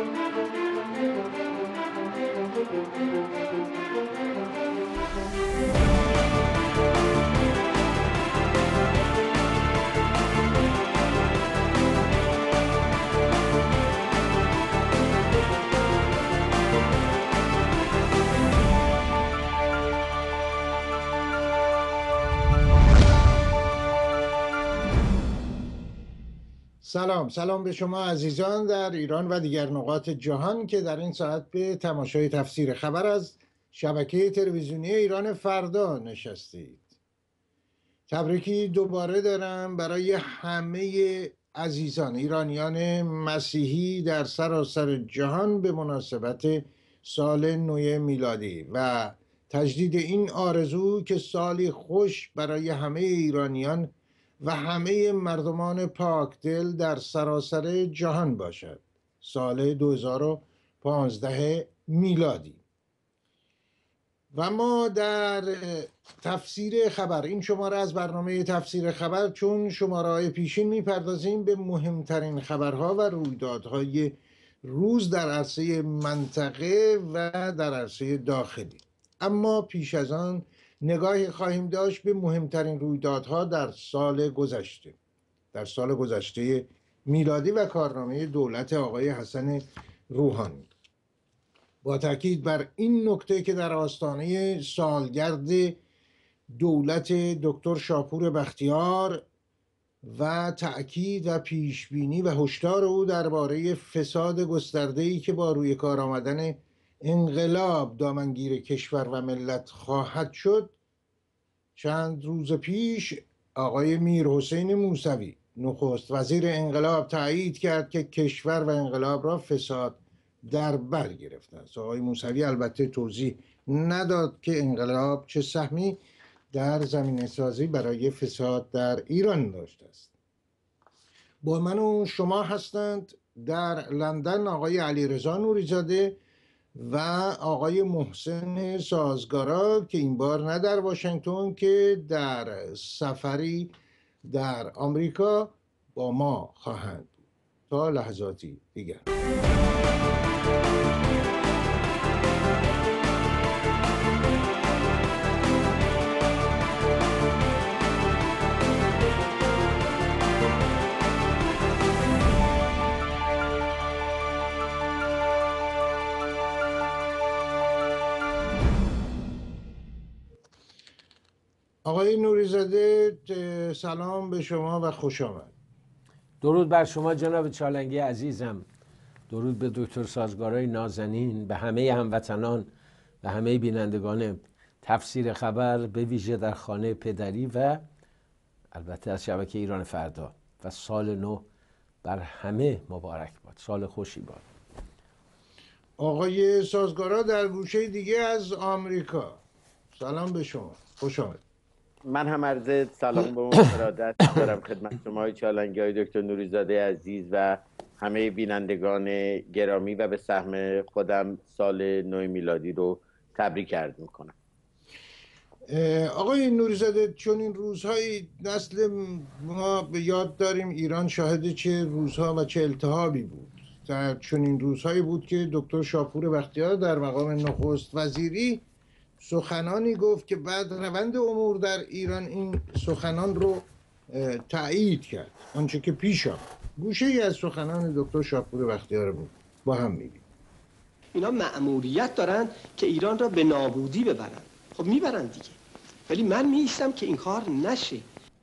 سلام به شما عزیزان در ایران و دیگر نقاط جهان که در این ساعت به تماشای تفسیر خبر از شبکه تلویزیونی ایران فردا نشستید. تبریکی دوباره دارم برای همه عزیزان ایرانیان مسیحی در سراسر جهان به مناسبت سال نو میلادی و تجدید این آرزو که سالی خوش برای همه ایرانیان و همه مردمان پاکدل در سراسر جهان باشد. سال 2015 میلادی. و ما در تفسیر خبر، این شماره از برنامه تفسیر خبر، چون شماره‌های پیشین میپردازیم به مهمترین خبرها و رویدادهای روز در عرصه منطقه و در عرصه داخلی. اما پیش از آن نگاهی خواهیم داشت به مهمترین رویدادها در سال گذشته میلادی و کارنامه دولت آقای حسن روحانی. با تاکید بر این نکته که در آستانه سالگرد دولت دکتر شاپور بختیار و تأکید و پیشبینی و هشدار او درباره فساد گسترده‌ای که با روی کار آمدن انقلاب دامنگیر کشور و ملت خواهد شد، چند روز پیش آقای میرحسین موسوی نخست وزیر انقلاب تایید کرد که کشور و انقلاب را فساد در بر گرفته است. آقای موسوی البته توضیح نداد که انقلاب چه سهمی در زمینه سازی برای فساد در ایران داشته است. با من و شما هستند در لندن آقای علیرضا نوری‌زاده و آقای محسن سازگارا که این بار نه در واشنگتن که در سفری در آمریکا با ما خواهند بود تا لحظاتی دیگر. آقای نوری‌زاده سلام به شما و خوش آمد. درود بر شما جناب چالنگی عزیزم، درود به دکتر سازگارای نازنین، به همه هموطنان و همه بینندگان تفسیر خبر، به ویژه در خانه پدری و البته از شبکه ایران فردا. و سال نو بر همه مبارک باد، سال خوشی باد. آقای سازگارا در گوشه دیگه از آمریکا، سلام به شما، خوش آمد. من هم عرض سلام و ارادت دارم خدمت شما چالنگی های دکتر نوری‌زاده عزیز و همه بینندگان گرامی و به سهم خودم سال نو میلادی رو تبریک عرض میکنم. آقای نوری‌زاده، چون این روزهای نسل ما به یاد داریم ایران شاهد چه روزها و چه التهابی بود. در چون این روزهایی بود که دکتر شاپور بختیار در مقام نخست وزیری سخنانی گفت که بعد روند امور در ایران این سخنان رو تأیید کرد، آنچه که پیش آمد. گوشه ای از سخنان دکتر شاپور بختیار بود با هم میگیم. اینا مأموریت دارن که ایران را به نابودی ببرن. خب میبرن دیگه، ولی من میایستم که این کار نشه.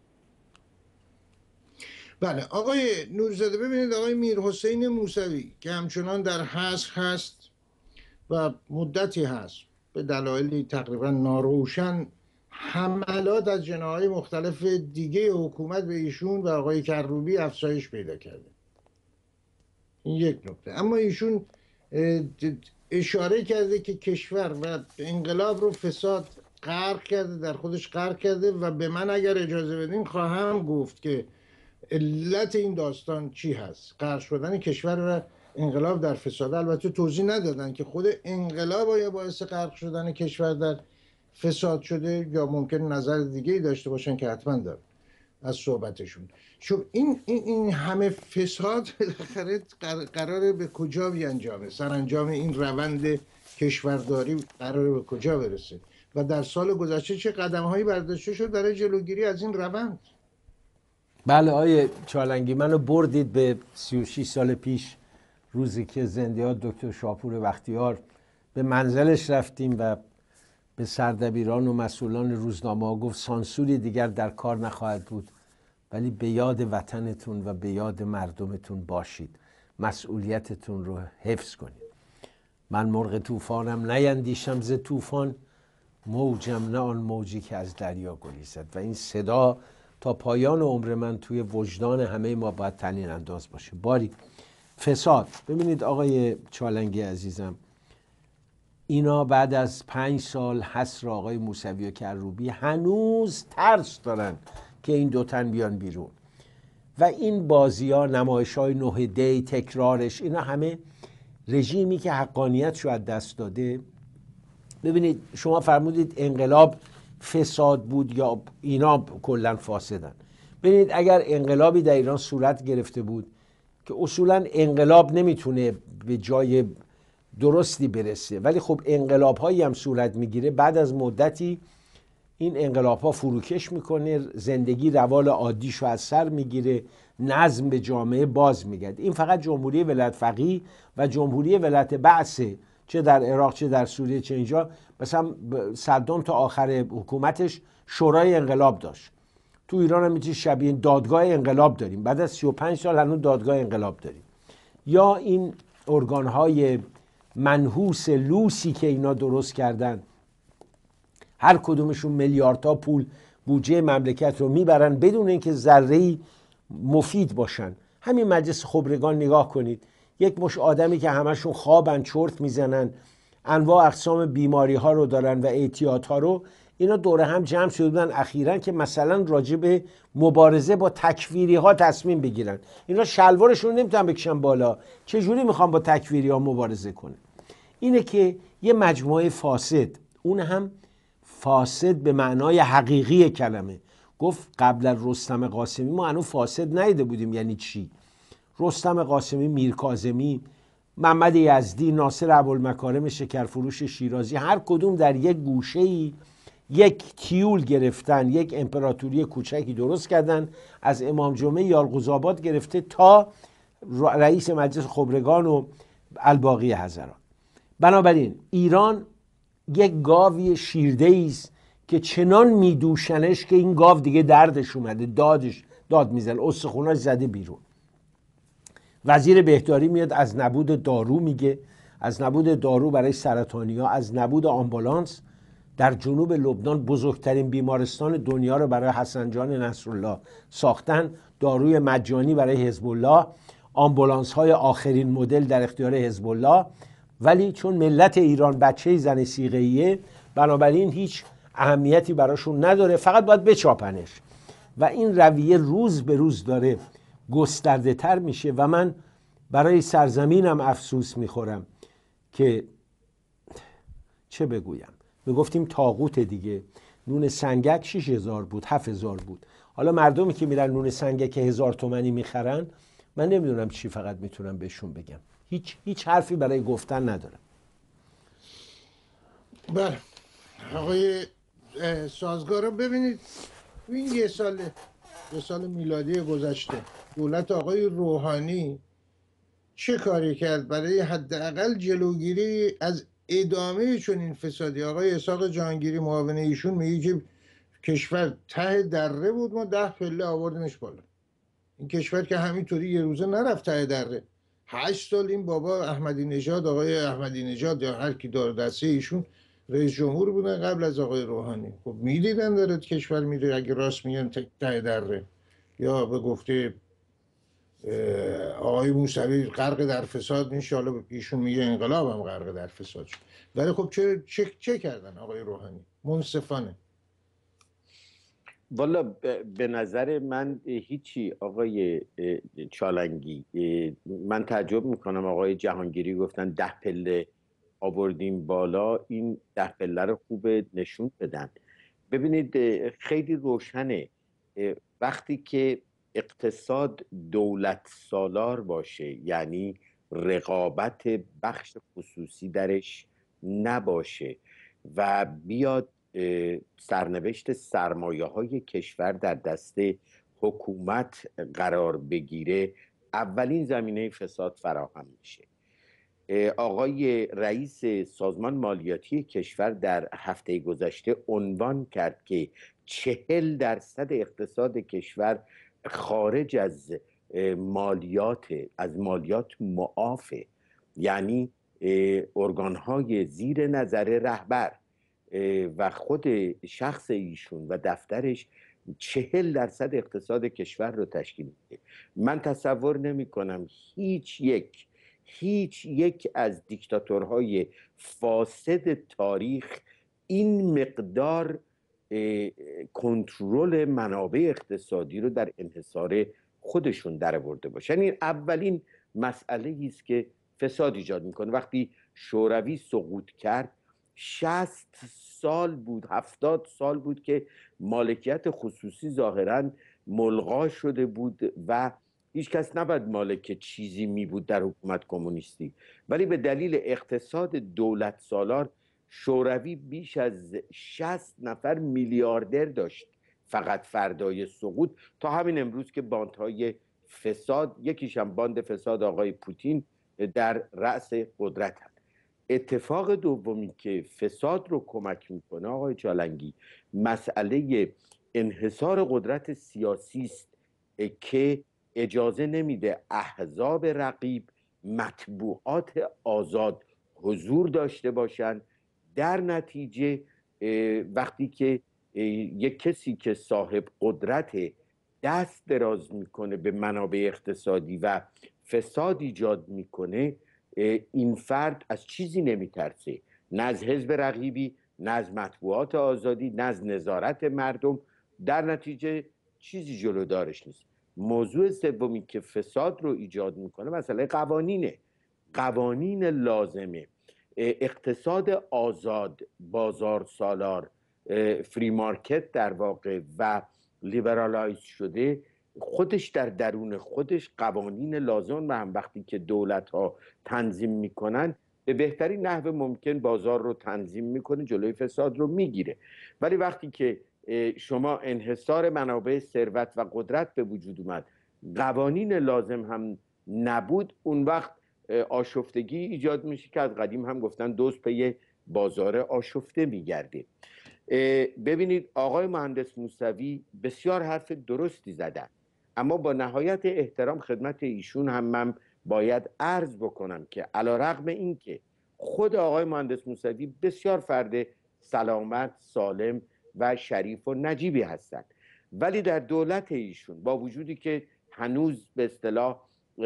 بله آقای نوری‌زاده، ببینید آقای میرحسین موسوی که همچنان در حصر هست و مدتی هست به دلایلی تقریبا ناروشن حملات از جناح‌های مختلف دیگه حکومت به ایشون و آقای کروبی افزایش پیدا کرده. این یک نکته. اما ایشون اشاره کرده که کشور و انقلاب رو فساد غرق کرده، در خودش غرق کرده و به من اگر اجازه بدین خواهم گفت که علت این داستان چی هست. غرق شدن کشور و انقلاب در فساد. البته توضیح ندادن که خود انقلاب آیا باعث غرق شدن کشور در فساد شده یا ممکن نظر دیگه ای داشته باشن که حتما دارن. از صحبتشون. چون این همه فساد بالاخره قراره به کجا بیانجامه؟ سرانجام این روند کشورداری قراره به کجا برسه؟ و در سال گذشته چه قدم هایی برداشته شد برای جلوگیری از این روند؟ بله آیه چالنگی، منو بردید به 36 سال پیش، روزی که زندیات دکتر شاپور بختیار به منزلش رفتیم و به سردبیران و مسئولان روزنامه ها گفت سانسوری دیگر در کار نخواهد بود، ولی به یاد وطنتون و به یاد مردمتون باشید، مسئولیتتون رو حفظ کنید. من مرغ طوفانم نیندیشم ز طوفان، موجم نه آن موجی که از دریا گریزد. و این صدا تا پایان عمر من توی وجدان همه ما باید طنین انداز باشه. باری فساد، ببینید آقای چالنگی عزیزم، اینا بعد از 5 سال حصر آقای موسوی و کروبی هنوز ترس دارن که این دو تن بیان بیرون. و این بازی ها، نمایش های 9 دی، تکرارش، اینا همه رژیمی که حقانیت رو از دست داده. ببینید شما فرمودید انقلاب فساد بود یا اینا کلا فاسدن. ببینید اگر انقلابی در ایران صورت گرفته بود که اصولا انقلاب نمیتونه به جای درستی برسه، ولی خب انقلاب هایی هم صورت میگیره، بعد از مدتی این انقلاب ها فروکش میکنه، زندگی روال عادیشو از سر میگیره، نظم به جامعه باز میگرد. این فقط جمهوری ولایت فقیه و جمهوری ولایت بعثه، چه در عراق چه در سوریه چه اینجا. مثلا صدام تا آخر حکومتش شورای انقلاب داشت. تو ایران هم میتونی شبیه دادگاه انقلاب داریم، بعد از 35 سال هنوز دادگاه انقلاب داریم. یا این ارگانهای منحوس لوسی که اینا درست کردن، هر کدومشون میلیاردها پول بودجه مملکت رو میبرن بدون اینکه ذره‌ای مفید باشن. همین مجلس خبرگان نگاه کنید، یک مش آدمی که همشون خوابن، چرت میزنن، انواع اقسام بیماری ها رو دارن و اعتیاد ها رو، اینا دوره هم جمع شده بودن اخیراً که مثلا راجع به مبارزه با تکفیری ها تصمیم بگیرن. اینا شلوارشون نمیتونن بکشن بالا، چجوری میخوان با تکفیری ها مبارزه کنن؟ اینه که یه مجموعه فاسد، اون هم فاسد به معنای حقیقی کلمه. گفت قبل از رستم قاسمی ما هنوز فاسد ندیده بودیم. یعنی چی؟ رستم قاسمی، میرکاظمی، محمد یزدی، ناصر ابوالمکارم شکرفروش شیرازی، هر کدوم در یک گوشه‌ای یک تیول گرفتن، یک امپراتوری کوچکی درست کردن، از امام جمعه یالقوزآباد گرفته تا رئیس مجلس خبرگان و الباقی حضرات. بنابراین ایران یک گاوی شیرده است که چنان میدوشنش که این گاو دیگه دردش اومده، داد میزنه، استخوناش زده بیرون. وزیر بهداری میاد از نبود دارو میگه، از نبود دارو برای سرطانیا، از نبود آمبولانس. در جنوب لبنان بزرگترین بیمارستان دنیا رو برای حسن جان نصرالله ساختن، داروی مجانی برای حزب الله، آمبولانس های آخرین مدل در اختیار حزب الله. ولی چون ملت ایران بچه زن صیغه‌ایه، بنابراین هیچ اهمیتی براشون نداره، فقط باید بچاپنش. و این رویه روز به روز داره گسترده تر میشه و من برای سرزمینم افسوس میخورم که چه بگویم، میگفتیم طاغوت دیگه. نون سنگک 6000 بود، 7000 بود. حالا مردمی که میرن نون سنگک 1000 تومانی میخرن، من نمیدونم چی فقط میتونم بهشون بگم. هیچ حرفی برای گفتن ندارم. بله آقای سازگارا، ببینید این یه سال میلادی گذشته دولت آقای روحانی چه کاری کرد برای حداقل جلوگیری از ادامه چنین فسادی؟ آقای اسحاق جهانگیری معاون ایشون میگه که کشور ته دره بود، ما 10 پله آوردیمش بالا. این کشور که همینطوری یه روزه نرفت ته دره. 8 سال این بابا احمدی نژاد، آقای احمدی نژاد یا هر کی دار دسته ایشون رئیس جمهور بودن قبل از آقای روحانی. خب میدیدن داره کشور میره، اگه راست میگن ته دره. یا به گفته آقای موسوی غرق در فساد نیست، حالا ایشون میگه انقلاب هم غرق در فساد شد. ولی خب چه کردن آقای روحانی؟ منصفانه. والا به نظر من هیچی آقای چالنگی. من تعجب میکنم آقای جهانگیری گفتن 10 پله آوردیم بالا. این 10 پله رو خوب نشون بدن. ببینید خیلی روشنه. وقتی که اقتصاد دولت سالار باشه، یعنی رقابت بخش خصوصی درش نباشه و بیاد سرنوشت سرمایه های کشور در دست حکومت قرار بگیره، اولین زمینه فساد فراهم میشه. آقای رئیس سازمان مالیاتی کشور در هفته گذشته عنوان کرد که 40% اقتصاد کشور خارج از مالیات معافه، یعنی ارگانهای زیر نظر رهبر و خود شخص ایشون و دفترش 40% اقتصاد کشور رو تشکیل میده. من تصور نمی کنم هیچ یک از دیکتاتورهای فاسد تاریخ این مقدار کنترل منابع اقتصادی رو در انحصار خودشون درآورده باشن. این اولین مسئله است که فساد ایجاد میکنه. وقتی شوروی سقوط کرد 60 سال بود، 70 سال بود که مالکیت خصوصی ظاهراً ملغا شده بود و هیچ کس نباید مالک چیزی می بود در حکومت کمونیستی، ولی به دلیل اقتصاد دولت سالار شوروی بیش از 60 نفر میلیاردر داشت فقط فردای سقوط، تا همین امروز که باندهای فساد، یکیش هم باند فساد آقای پوتین، در رأس قدرت هست. اتفاق دومی که فساد رو کمک میکنه آقای چالنگی، مسئله انحصار قدرت سیاسی است که اجازه نمیده احزاب رقیب، مطبوعات آزاد حضور داشته باشند. در نتیجه وقتی که یک کسی که صاحب قدرت دست دراز میکنه به منابع اقتصادی و فساد ایجاد میکنه، این فرد از چیزی نمیترسه، نه از حزب رقیبی، نه از مطبوعات آزادی، نه از نظارت مردم. در نتیجه چیزی جلودارش نیست. موضوع سومی که فساد رو ایجاد میکنه مسئله قوانینه. قوانین لازمه. اقتصاد آزاد، بازار سالار، فری مارکت در واقع و لیبرالایز شده، خودش در درون خودش قوانین لازم و هم وقتی که دولت ها تنظیم میکنن به بهترین نحو ممکن بازار رو تنظیم میکنه، جلوی فساد رو میگیره. ولی وقتی که شما انحصار منابع ثروت و قدرت به وجود اومد، قوانین لازم هم نبود، اون وقت آشفتگی ایجاد میشه که از قدیم هم گفتن دزد پی بازار آشفته میگرده. ببینید آقای مهندس موسوی بسیار حرف درستی زدن، اما با نهایت احترام خدمت ایشون هم من باید عرض بکنم که علیرغم این که خود آقای مهندس موسوی بسیار فرد سلامت، سالم و شریف و نجیبی هستند، ولی در دولت ایشون با وجودی که هنوز به اصطلاح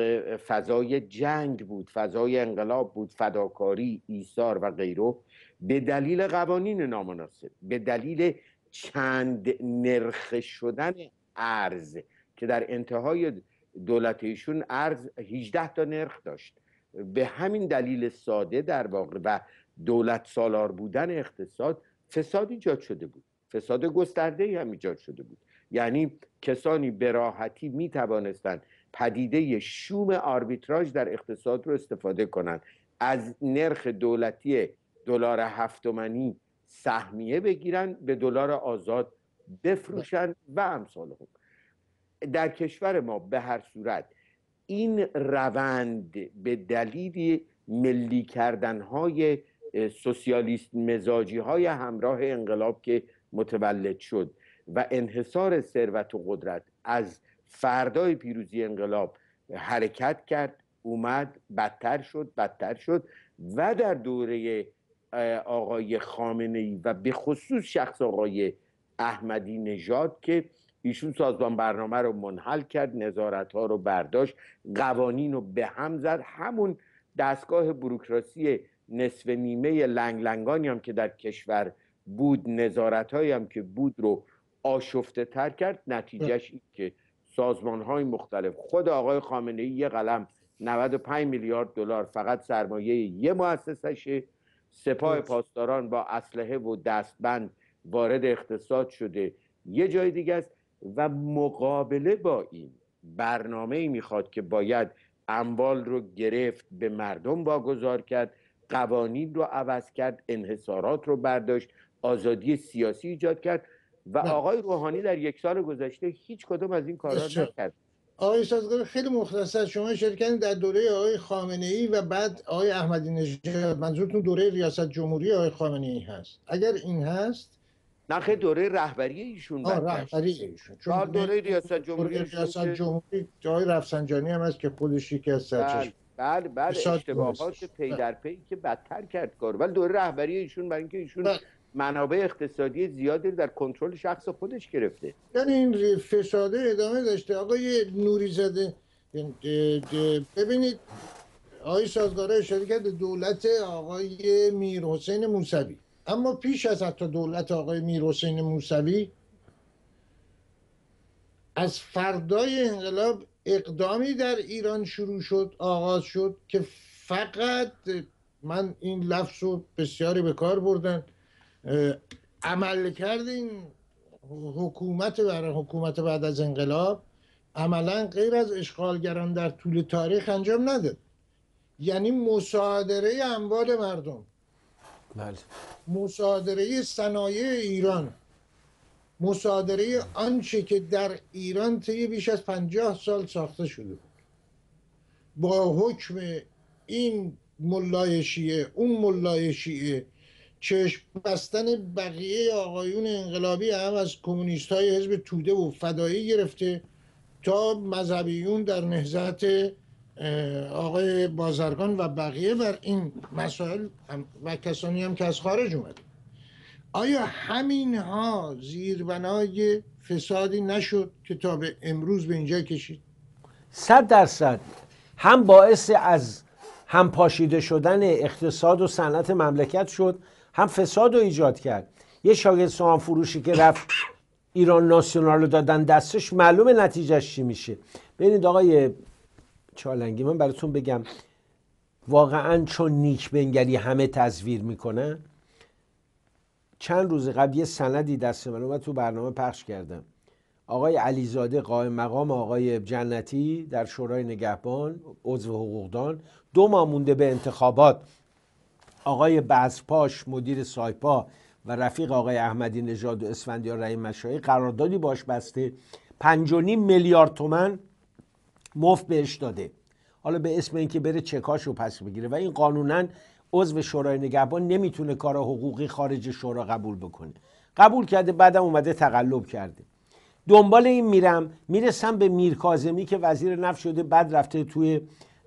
فضای جنگ بود، فضای انقلاب بود، فداکاری، ایثار و غیره، به دلیل قوانین نامناسب، به دلیل چند نرخ شدن ارز که در انتهای دولت ایشون ارز 18 تا نرخ داشت، به همین دلیل ساده در واقع و دولت سالار بودن اقتصاد، فساد ایجاد شده بود. فساد گسترده‌ای هم ایجاد شده بود. یعنی کسانی به راحتی می توانستند پدیده شوم آربیتراژ در اقتصاد رو استفاده کنند، از نرخ دولتی دلار 7 تومانی سهمیه بگیرن، به دلار آزاد بفروشن و امثال هم. در کشور ما به هر صورت این روند به دلیل ملی کردنهای سوسیالیست مزاجی های همراه انقلاب که متولد شد و انحصار ثروت و قدرت از فردای پیروزی انقلاب حرکت کرد، اومد بدتر شد و در دوره آقای خامنه‌ای و به خصوص شخص آقای احمدی نژاد که ایشون سازمان برنامه رو منحل کرد، نظارت ها رو برداشت، قوانین رو به هم زد، همون دستگاه بوروکراسی نصف نیمه لنگانی هم که در کشور بود، نظارت هایی هم که بود رو آشفته تر کرد. نتیجهش این که سازمان های مختلف، خود آقای خامنه‌ای یه قلم 95 میلیارد دلار فقط سرمایه یه مؤسسشه، سپاه پاسداران با اسلحه و دستبند وارد اقتصاد شده یه جای دیگه است و مقابله با این برنامه‌ای میخواد که باید اموال رو گرفت، به مردم واگذار کرد، قوانین رو عوض کرد، انحصارات رو برداشت، آزادی سیاسی ایجاد کرد و بله. آقای روحانی در 1 سال گذشته هیچ کدوم از این کارا بسیار. نکرد. آقای سازگار، خیلی مختصر، شما شرکت کردید در دوره آقای خامنه ای و بعد آقای احمدی نژاد، منظورتون دوره ریاست جمهوری آقای خامنه ای هست؟ اگر این هست، نه خیلی دوره رهبری ایشون برگشت. رهبری ایشون، چون دوره ریاست جمهوری دوره ایشون ریاست که جمهوری آقای رفسنجانی هم هست که خودش یکی از بله سرچشمه بله فساد اشتباهات درست. پی در پی که بدتر کرد کار. ولی دوره رهبری ایشون برای اینکه ایشون بله. منابع اقتصادی زیادی در کنترل شخص خودش گرفته. یعنی این فساده ادامه داشته. آقای نوریزاده، ببینید آقای سازگاره اشاره کرد دولت آقای میرحسین موسوی، اما پیش از حتی دولت آقای میرحسین موسوی، از فردای انقلاب اقدامی در ایران شروع شد، آغاز شد که فقط، من این لفظ رو بسیاری به کار بردن، عمل کردین حکومت بعد از انقلاب عملا غیر از اشغالگران در طول تاریخ انجام نداد. یعنی مصادره اموال مردم، بله. مصادره صنایع ایران، مصادره آنچه که در ایران طی بیش از 50 سال ساخته شده بود، با حکم این ملای شیعه اون ملای شیعه، چشم بستن بقیه آقایون انقلابی، هم از کمونیست های حزب توده و فدایی گرفته تا مذهبیون در نهضت آقای بازرگان و بقیه بر این مسائل و کسانی هم که از خارج اومده. آیا همینها زیربنای فسادی نشد که تا به امروز به اینجا کشید؟ 100% هم باعث از هم پاشیده شدن اقتصاد و صنعت مملکت شد، هم فساد رو ایجاد کرد. یه شاگرد سوهان فروشی که رفت ایران ناسیونال رو دادن دستش، معلومه نتیجهش چی میشه. ببینید آقای چالنگی، من براتون بگم، واقعا چون نیک بنگری همه تزویر میکنن، چند روز قبل یه سندی دست من اومد، تو برنامه پخش کردم. آقای علیزاده قائم مقام آقای جنتی در شورای نگهبان، عضو حقوقدان، 2 ماه مونده به انتخابات، آقای بزرپاش مدیر سایپا و رفیق آقای احمدی نژاد و اسفندیار رحیم مشایی قراردادی باش بسته، 5.5 میلیارد تومان مفت بهش داده، حالا به اسم اینکه بره چکاشو پس بگیره. و این قانونا عضو شورای نگهبان نمیتونه کار حقوقی خارج شورا قبول بکنه. قبول کرده، بعدم اومده تقلب کرده. دنبال این میرسم به میرکاظمی که وزیر نفت شده، بعد رفته توی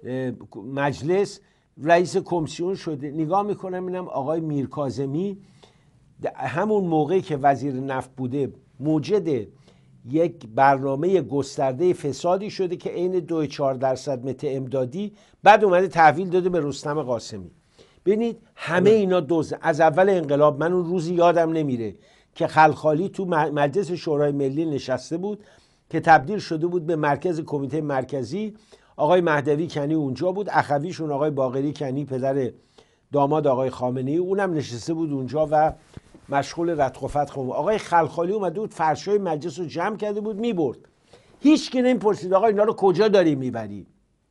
مجلس رئیس کمیسیون شده. نگاه میکنم میبینم آقای میرکاظمی همون موقعی که وزیر نفت بوده موجد یک برنامه گسترده فسادی شده که عین 2.4% مته امدادی، بعد اومده تحویل داده به رستم قاسمی. ببینید همه اینا از اول انقلاب، من اون روزی یادم نمیره که خلخالی تو مجلس شورای ملی نشسته بود که تبدیل شده بود به مرکز کمیته مرکزی. آقای مهدوی کنی اونجا بود، اخویشون آقای باقری کنی پدر داماد آقای خامنه ای، اونم نشسته بود اونجا و مشغول ردخ و فتخ. آقای خلخالی اومده بود فرشای مجلس رو جمع کرده بود میبرد، هیچ کی نمیپرسید آقا اینا رو کجا داری میبری.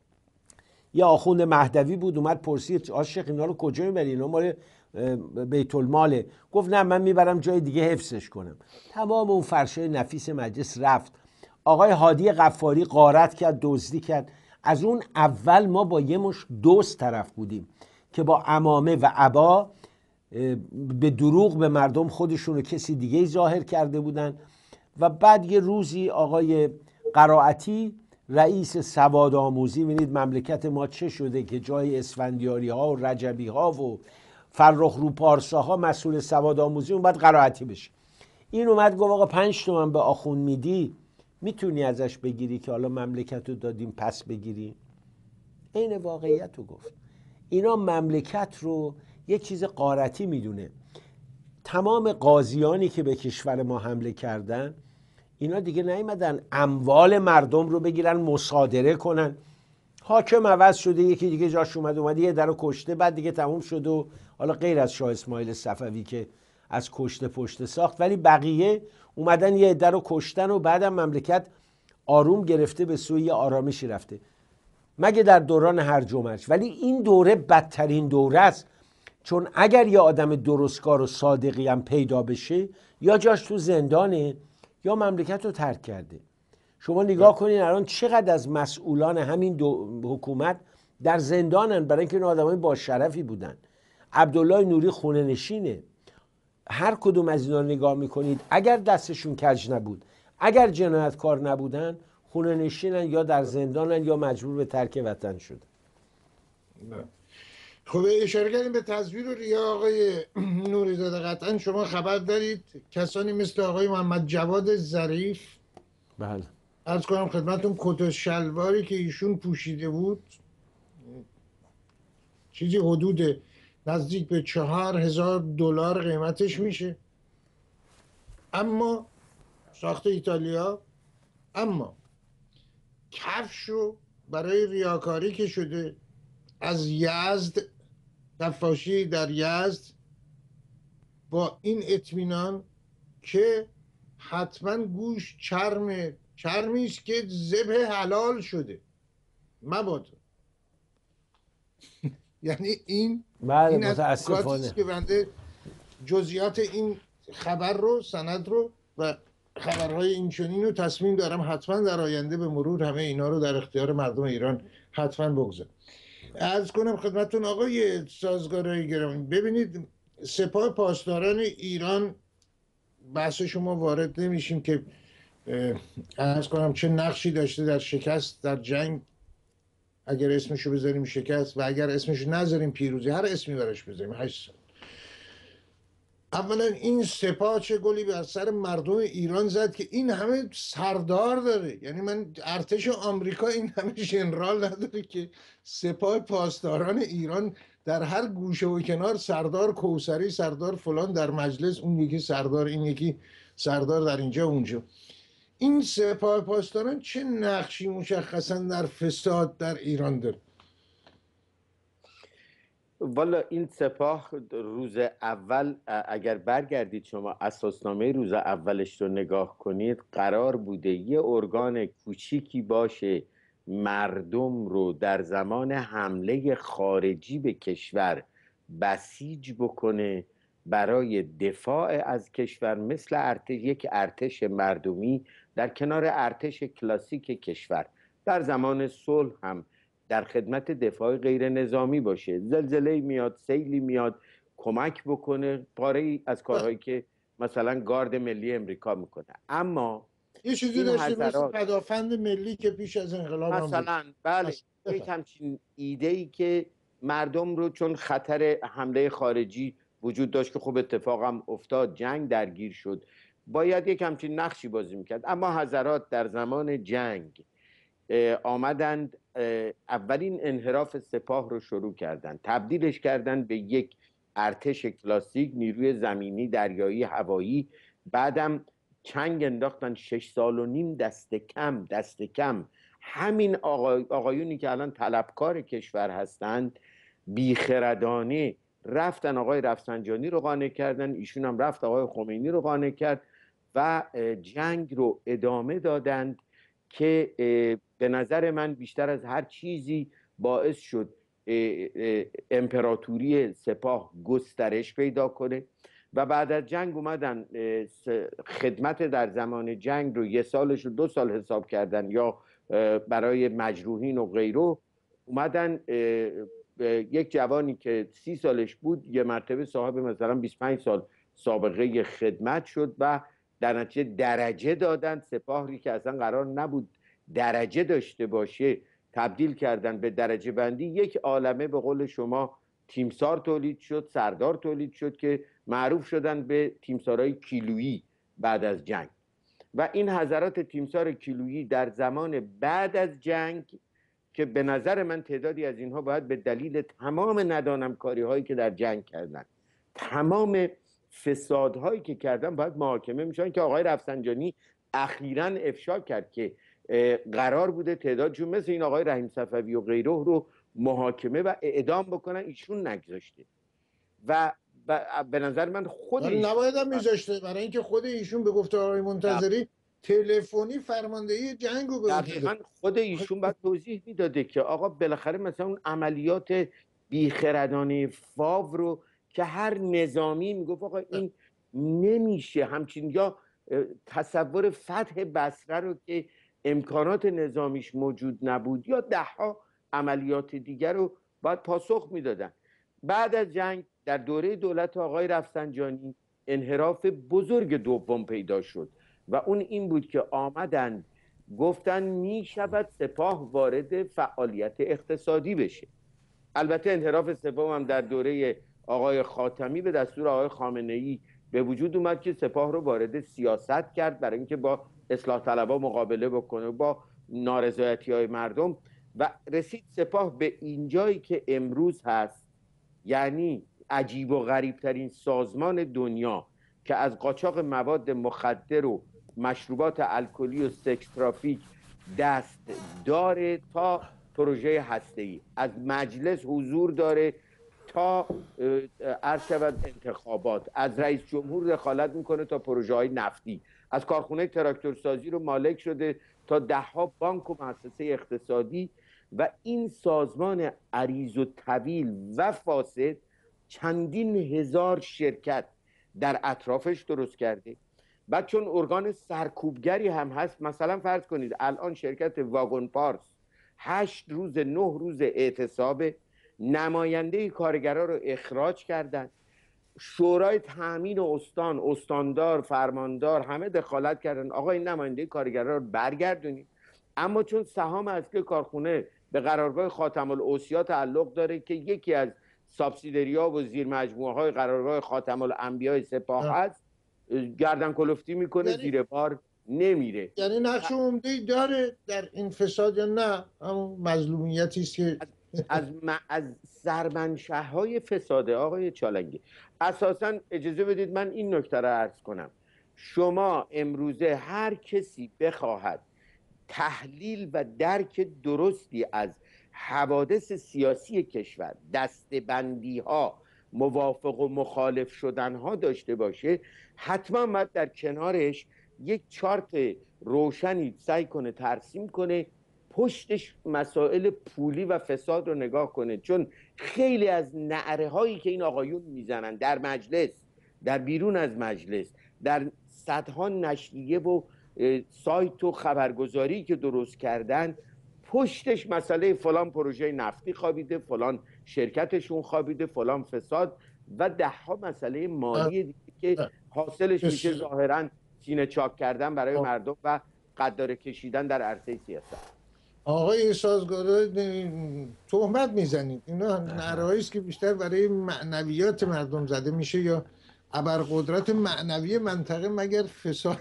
یه آخوند مهدوی بود اومد پرسید عاشق اینا رو کجا میبری، اینا مال بیت الماله. گفت نه من میبرم جای دیگه حفظش کنم. تمام اون فرشای نفیس مجلس رفت. آقای هادی غفاری غارت کرد، دزدی کرد. از اون اول ما با یه مش دوست طرف بودیم که با عمامه و عبا به دروغ به مردم خودشون رو کسی دیگه ظاهر کرده بودن. و بعد یه روزی آقای قرائتی رئیس سواد آموزی، ببینید مملکت ما چه شده که جای اسفندیاری ها و رجبی ها و فرخ رو پارسا ها مسئول سواد آموزی اون بعد قرائتی بشه. این اومد گفت آقا 5 تومن به آخوند میدی میتونی ازش بگیری که حالا مملکت رو دادیم پس بگیری. این واقعیت رو گفت. اینا مملکت رو یک چیز غارتی میدونه. تمام قاضیانی که به کشور ما حمله کردن، اینا دیگه نیومدن اموال مردم رو بگیرن مصادره کنن. حاکم عوض شده، یکی دیگه جاش اومده یه درو کشته، بعد دیگه تموم شد. و حالا غیر از شاه اسماعیل صفوی که از کشته پشته ساخت، ولی بقیه اومدن یه عده رو کشتن و بعدم مملکت آروم گرفته به سوی آرامشی رفته، مگه در دوران هرج و مرج. ولی این دوره بدترین دوره است، چون اگر یه آدم درستکار و صادقی هم پیدا بشه یا جاش تو زندانه یا مملکت رو ترک کرده. شما نگاه کنین الان چقدر از مسئولان همین حکومت در زندانن، برای اینکه این آدمای با شرفی بودن. عبدالله نوری خونه نشینه. هر کدوم از اینا نگاه میکنید اگر دستشون کج نبود، اگر جنایتکار نبودن، خونه نشینن یا در زندانن یا مجبور به ترک وطن شدن. خب اشاره کردیم به تزویر و ریا آقای نوریزاده، قطعا شما خبر دارید کسانی مثل آقای محمد جواد ظریف، بله، عرض کنم خدمتون کت و شلواری که ایشون پوشیده بود چیزی حدود نزدیک به $4000 قیمتش میشه، اما ساخت ایتالیا، اما کفشو برای ریاکاری که شده از یزد، کفاشی در یزد، با این اطمینان که حتما گوش چرمی است که ذبح حلال شده مبادا. یعنی این بله، این از متاسفانه است که بنده جزئیات این خبر رو، سند رو و خبرهای اینچنین رو تصمیم دارم حتما در آینده به مرور همه اینا رو در اختیار مردم ایران حتما بگذارم. عرض کنم خدمتون آقای سازگارای گرامی، ببینید سپاه پاسداران ایران، بحث شما وارد نمیشیم که عرض کنم چه نقشی داشته در شکست در جنگ، اگر اسمشو بذاریم شکست و اگر اسمشو نذاریم پیروزی، هر اسمی براش بذاریم 8 سال. اولا این سپاه چه گلی بر سر مردم ایران زد که این همه سردار داره. یعنی من ارتش آمریکا این همه ژنرال نداره که سپاه پاسداران ایران در هر گوشه و کنار سردار کوثری، سردار فلان در مجلس، اون یکی سردار، این یکی سردار در اینجا اونجا. این سپاه پاسداران چه نقشی مشخصا در فساد در ایران داره؟ والا این سپاه روز اول، اگر برگردید شما اساسنامه روز اولش رو نگاه کنید، قرار بوده یه ارگان کوچیکی باشه مردم رو در زمان حمله خارجی به کشور بسیج بکنه برای دفاع از کشور، مثل یک ارتش مردمی در کنار ارتش کلاسیک کشور در زمان صلح هم در خدمت دفاع غیر نظامی باشه. زلزله میاد، سیلی میاد، کمک بکنه، پاره از کارهایی که مثلا گارد ملی امریکا میکنه. اما یه چیزی داشته مثل پدافند ملی که پیش از انقلاب مثلا بله، یک همچین ایده ای که مردم رو، چون خطر حمله خارجی وجود داشت که خب اتفاقم افتاد، جنگ درگیر شد، باید یک همچین نقشی بازی میکرد. اما حضرات در زمان جنگ آمدند اولین انحراف سپاه رو شروع کردند، تبدیلش کردند به یک ارتش کلاسیک، نیروی زمینی، دریایی، هوایی. بعدم چنگ انداختن 6 سال و نیم دست کم همین آقایونی که الان طلبکار کشور هستند بیخردانه رفتن آقای رفسنجانی رو قانع کردن، ایشون هم رفت آقای خمینی رو قانع کرد و جنگ رو ادامه دادند که به نظر من بیشتر از هر چیزی باعث شد امپراتوری سپاه گسترش پیدا کنه. و بعد از جنگ اومدن خدمت در زمان جنگ رو 1 سالش رو 2 سال حساب کردن، یا برای مجروحین و غیره اومدن یک جوانی که 30 سالش بود یه مرتبه صاحب مثلا 25 سال سابقه خدمت شد و در نتیجه درجه دادن. سپاهی که اصلا قرار نبود درجه داشته باشه تبدیل کردن به درجه بندی. یک عالمه به قول شما تیمسار تولید شد، سردار تولید شد که معروف شدن به تیمسارهای کیلویی بعد از جنگ. و این حضرات تیمسار کیلویی در زمان بعد از جنگ که به نظر من تعدادی از اینها باید به دلیل تمام ندانمکاری هایی که در جنگ کردن، تمام فسادهایی که کردن، باید محاکمه میشن. که آقای رفسنجانی اخیراً افشا کرد که قرار بوده تعدادشون مثل این آقای رحیم صفوی و غیره رو محاکمه و اعدام بکنن، ایشون نگذاشته. و و به نظر من خود ایشون نباید هم میذاشته، برای اینکه خود ایشون به گفته آقای منتظری تلفنی فرماندهی جنگ رو به عهده دقیقاً داشت. خود ایشون باید توضیح میداده که آقا بالاخره مثلا اون عملیات بیخردانه فاو رو که هر نظامی میگفت آقا این نمیشه همچین، یا تصور فتح بصره رو که امکانات نظامیش موجود نبود، یا دهها عملیات دیگر رو باید پاسخ میدادن. بعد از جنگ در دوره دولت آقای رفسنجانی انحراف بزرگ دوم پیدا شد و اون این بود که آمدند گفتن می شود سپاه وارد فعالیت اقتصادی بشه. البته انحراف سوم هم در دوره آقای خاتمی به دستور آقای خامنه‌ای به وجود اومد که سپاه رو وارد سیاست کرد برای اینکه با اصلاح طلبها مقابله بکنه، با نارضایتی‌های مردم، و رسید سپاه به اینجایی که امروز هست. یعنی عجیب و غریب ترین سازمان دنیا که از قاچاق مواد مخدر و مشروبات الکلی و سکس ترافیک دست داره تا پروژه هسته‌ای، از مجلس حضور داره تا عرض شود انتخابات، از رئیس جمهور دخالت میکنه تا پروژه های نفتی، از کارخونه تراکتورسازی رو مالک شده تا دهها بانک و مؤسسه اقتصادی. و این سازمان عریض و طویل و فاسد چندین هزار شرکت در اطرافش درست کرده. بعد چون ارگان سرکوبگری هم هست، مثلا فرض کنید الان شرکت واگن پارس 8 روز 9 روز اعتصاب، نماینده کارگرها رو اخراج کردن، شورای تامین استان، استاندار، فرماندار همه دخالت کردن آقا این نماینده کارگرها رو برگردونید. اما چون سهام اصلی کارخونه به قرارگاه خاتم الاوصیا تعلق داره که یکی از سابسیدری‌ها و زیر مجموعه های قرارگاه خاتم الانبیاء سپاه هست، گردن کلفتی میکنه، زیر بار نمیره. یعنی نقش عمده‌ای داره در این فساد یا نه همون مظلومیتی است که از سرمنشأهای فساد آقای چالنگی. اساساً اجازه بدید من این نکته را عرض کنم. شما امروزه هر کسی بخواهد تحلیل و درک درستی از حوادث سیاسی کشور، دسته‌بندی ها، موافق و مخالف شدن ها داشته باشه، حتما باید در کنارش یک چارت روشنی سعی کنه ترسیم کنه، پشتش مسائل پولی و فساد رو نگاه کنه. چون خیلی از نعره هایی که این آقایون میزنن در مجلس، در بیرون از مجلس، در صدها نشریه و سایت و خبرگزاری که درست کردن، پشتش مسئله فلان پروژه نفتی خوابیده، فلان شرکتشون خوابیده، فلان فساد و دهها مسئله مالی دیگه که حاصلش میشه ظاهرا سینه چاک کردن برای مردم و قداره کشیدن در عرصه سیاست. آقای سازگارا تهمت میزنید، اینا نعره‌هایی است که بیشتر برای معنویات مردم زده میشه یا ابرقدرت معنوی منطقه مگر فساد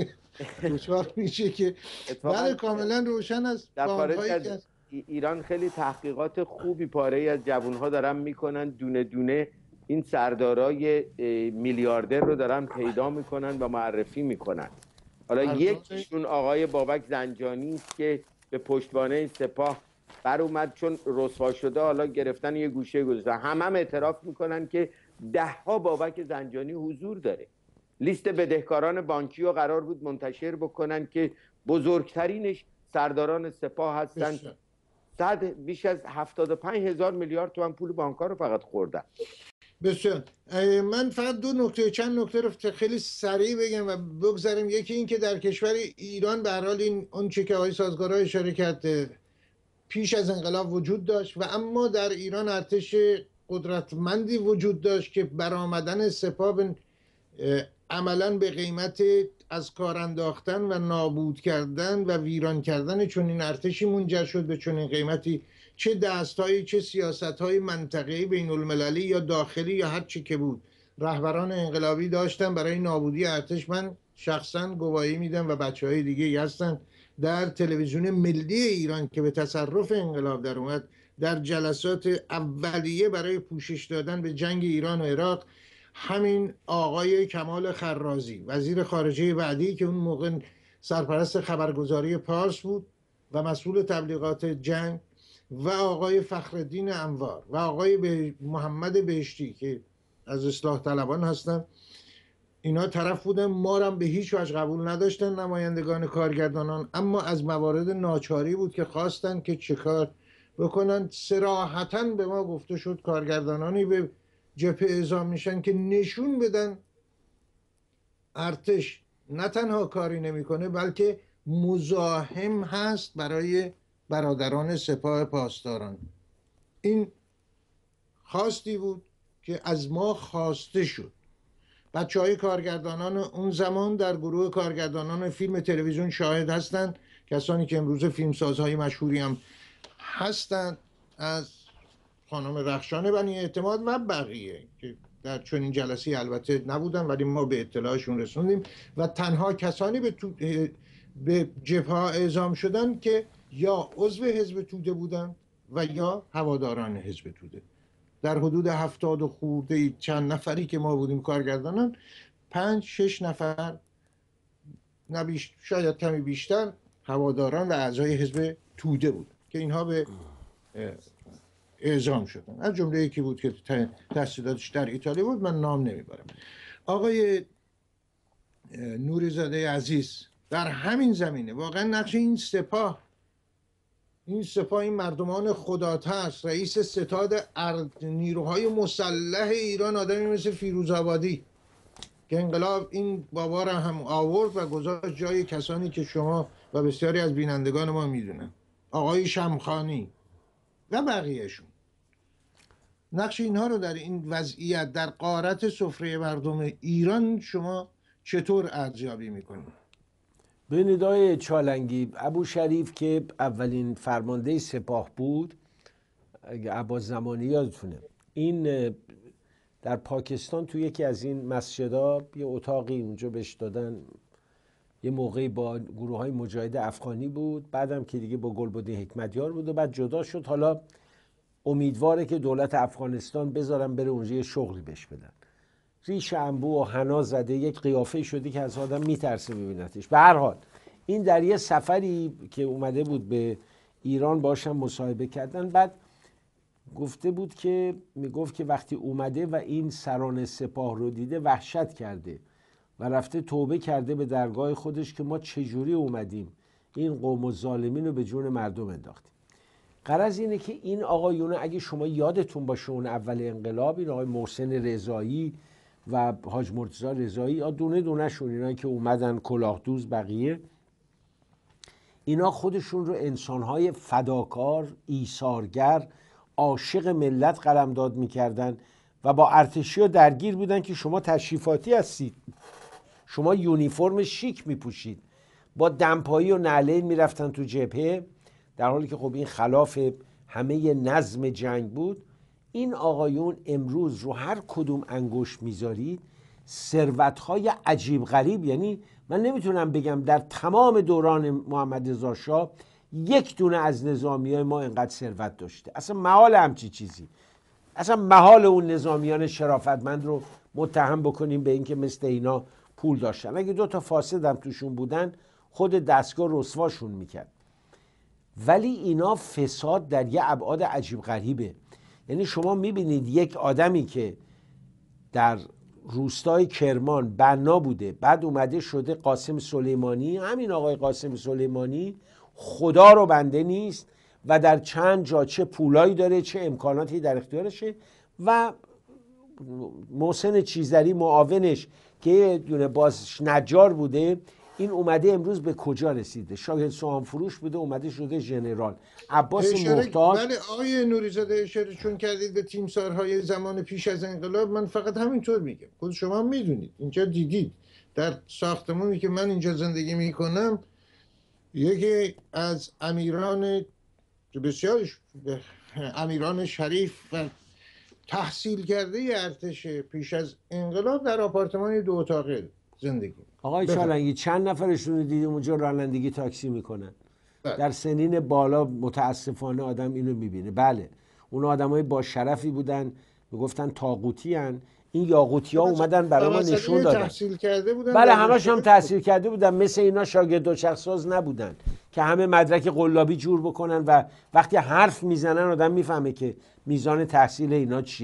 دچار میشه که بله کاملا روشن است. در خارج از ایران خیلی تحقیقات خوبی پاره‌ای از جوانها دارن میکنن، دونه دونه این سردارای میلیاردر رو دارن پیدا میکنن و معرفی میکنن. حالا یکیشون آقای بابک زنجانی است که به پشتوانه سپاه بر اومد، چون رسوا شده حالا گرفتن یه گوشه گذاشتن. هم اعتراف میکنن که دهها بابک زنجانی حضور داره. لیست بدهکاران بانکی رو قرار بود منتشر بکنن که بزرگترینش سرداران سپاه هستن. بیش از 75,000 میلیارد تومان پول بانک‌ها رو فقط خوردن. بسیار. من فقط چند نکته رو خیلی سریع بگم و بگذاریم. یکی این که در کشور ایران به هر حال این اون چه که آقای سازگارا اشاره کرد پیش از انقلاب وجود داشت و اما در ایران ارتش قدرتمندی وجود داشت که برآمدن سپاه عملا به قیمت از کار انداختن و نابود کردن و ویران کردن چون این ارتشی منجر شد به چون این قیمتی، چه دستایی چه سیاست‌های منطقه‌ای بین المللی یا داخلی یا هر چی که بود رهبران انقلابی داشتن برای نابودی ارتش. من شخصا گواهی میدم و بچه‌های دیگه هستن در تلویزیون ملی ایران که به تصرف انقلاب در اومد، در جلسات اولیه برای پوشش دادن به جنگ ایران و عراق، همین آقای کمال خرازی وزیر خارجه بعدی که اون موقع سرپرست خبرگزاری پارس بود و مسئول تبلیغات جنگ، و آقای فخرالدین انوار و آقای محمد بهشتی که از اصلاح طلبان هستن. اینا طرف بودن، ما رو هم به هیچ وجه قبول نداشتن نمایندگان کارگردانان، اما از موارد ناچاری بود که خواستن که چه کار بکنن. صراحتاً به ما گفته شد کارگردانانی به جبهه اعزام میشن که نشون بدن ارتش نه تنها کاری نمیکنه بلکه مزاحم هست برای برادران سپاه پاسداران. این خواستی بود که از ما خواسته شد. بچه‌های کارگردانان اون زمان در گروه کارگردانان فیلم تلویزیون شاهد هستند، کسانی که امروز فیلمسازهای مشهوری هم هستند، از خانم رخشان بنی اعتماد و بقیه که در چنین جلسه البته نبودن ولی ما به اطلاعشون رسوندیم، و تنها کسانی به جبهه اعزام شدن که یا عضو حزب توده بودن و یا هواداران حزب توده. در حدود 70 خورده چند نفری که ما بودیم کارگردانان، 5-6 نفر شاید کمی بیشتر هواداران و اعضای حزب توده بود که اینها به اعزام شدن. از جمله یکی بود که تحصیلاتش در ایتالیا بود، من نام نمیبرم. آقای نوری‌زاده عزیز در همین زمینه واقعا نقش این سپاه، این مردمان خداترس، رئیس ستاد نیروهای مسلح ایران، آدمی مثل فیروزآبادی که انقلاب این بابا را هم آورد و گذاشت جای کسانی که شما و بسیاری از بینندگان ما میدونن، آقای شمخانی و بقیهشون. نقش اینها رو در این وضعیت در غارت سفره مردم ایران شما چطور ارزیابی میکنید؟ ببینید آقای چالنگی، ابو شریف که اولین فرمانده سپاه بود، اگه عباس زمانی یادتونه، این در پاکستان تو یکی از این مسجدها یه اتاقی اونجا بهش دادن، یه موقعی با گروه های مجاهد افغانی بود، بعدم که دیگه با گلبدین حکمتیار بود و بعد جدا شد. حالا امیدواره که دولت افغانستان بذارن بره اونجا یه شغلی بهش بدن. ریش انبو و حنا زده، یک قیافه شده که از آدم میترسه ببینتش. به هر حال این در یه سفری که اومده بود به ایران باشم مصاحبه کردن، بعد گفته بود که میگفت که وقتی اومده و این سران سپاه رو دیده وحشت کرده و رفته توبه کرده به درگاه خودش که ما چجوری اومدیم این قوم الظالمین رو به جون مردم انداختیم. غرض اینه که این آقایونه اگه شما یادتون باشه اون اول انقلاب، این آقای محسن رضایی و حاج مرتضی رضایی، دونه دونه شون اینا که اومدن، کلاهدوز، بقیه، اینا خودشون رو انسانهای فداکار، ایثارگر، عاشق ملت قلمداد میکردن و با ارتشی ها درگیر بودن که شما تشریفاتی هستید، شما یونیفرم شیک میپوشید، با دمپایی و نعلین میرفتن تو جبهه، در حالی که خب این خلاف همه نظم جنگ بود. این آقایون امروز رو هر کدوم انگشت میذارید ثروت‌های عجیب غریب، یعنی من نمیتونم بگم در تمام دوران محمد رضا شاه یک دونه از نظامیای ما اینقدر ثروت داشته. اصلا محال همچی چیزی، اصلا محال اون نظامیان شرافتمند رو متهم بکنیم به اینکه مثل اینا پول داشتن. اگه 2 تا فاسد هم توشون بودن خود دستگاه رسواشون میکرد. ولی اینا فساد در یه ابعاد عجیب غریبه. یعنی شما میبینید یک آدمی که در روستای کرمان بنا بوده، بعد اومده شده قاسم سلیمانی، همین آقای قاسم سلیمانی خدا رو بنده نیست و در چند جا چه پولایی داره چه امکاناتی در اختیارشه، و محسن چیزری معاونش که یه دونه باز نجار بوده، این اومده امروز به کجا رسیده؟ شاهد سوهان فروش بوده اومده شده ژنرال. عباس محتاج. بله آقای نوری‌زاده، اشاره چون کردید به تیمسارهای زمان پیش از انقلاب، من فقط همینطور میگم، خود شما میدونید، اینجا دیدید در ساختمانی که من اینجا زندگی میکنم، یکی از امیران بسیار امیران شریف و تحصیل کرده ارتش پیش از انقلاب در آپارتمان 2 اتاقه زندگی. آقای چالنگی چند نفرشون رو دیدیم اونجا رانندگی تاکسی میکنن؟ در سنین بالا متاسفانه آدم اینو میبینه. بله اون آدمای با شرفی بودن، میگفتن طاغوتی ان، این یاقوتی ها اومدن برای ما نشون دادن. تحصیل کرده بودن. بله همش هم تحصیل کرده بودن، مثل اینا شاگرد و شخصاز نبودن که همه مدرک قلابی جور بکنن و وقتی حرف میزنن آدم میفهمه که میزان تحصیل اینا چیه.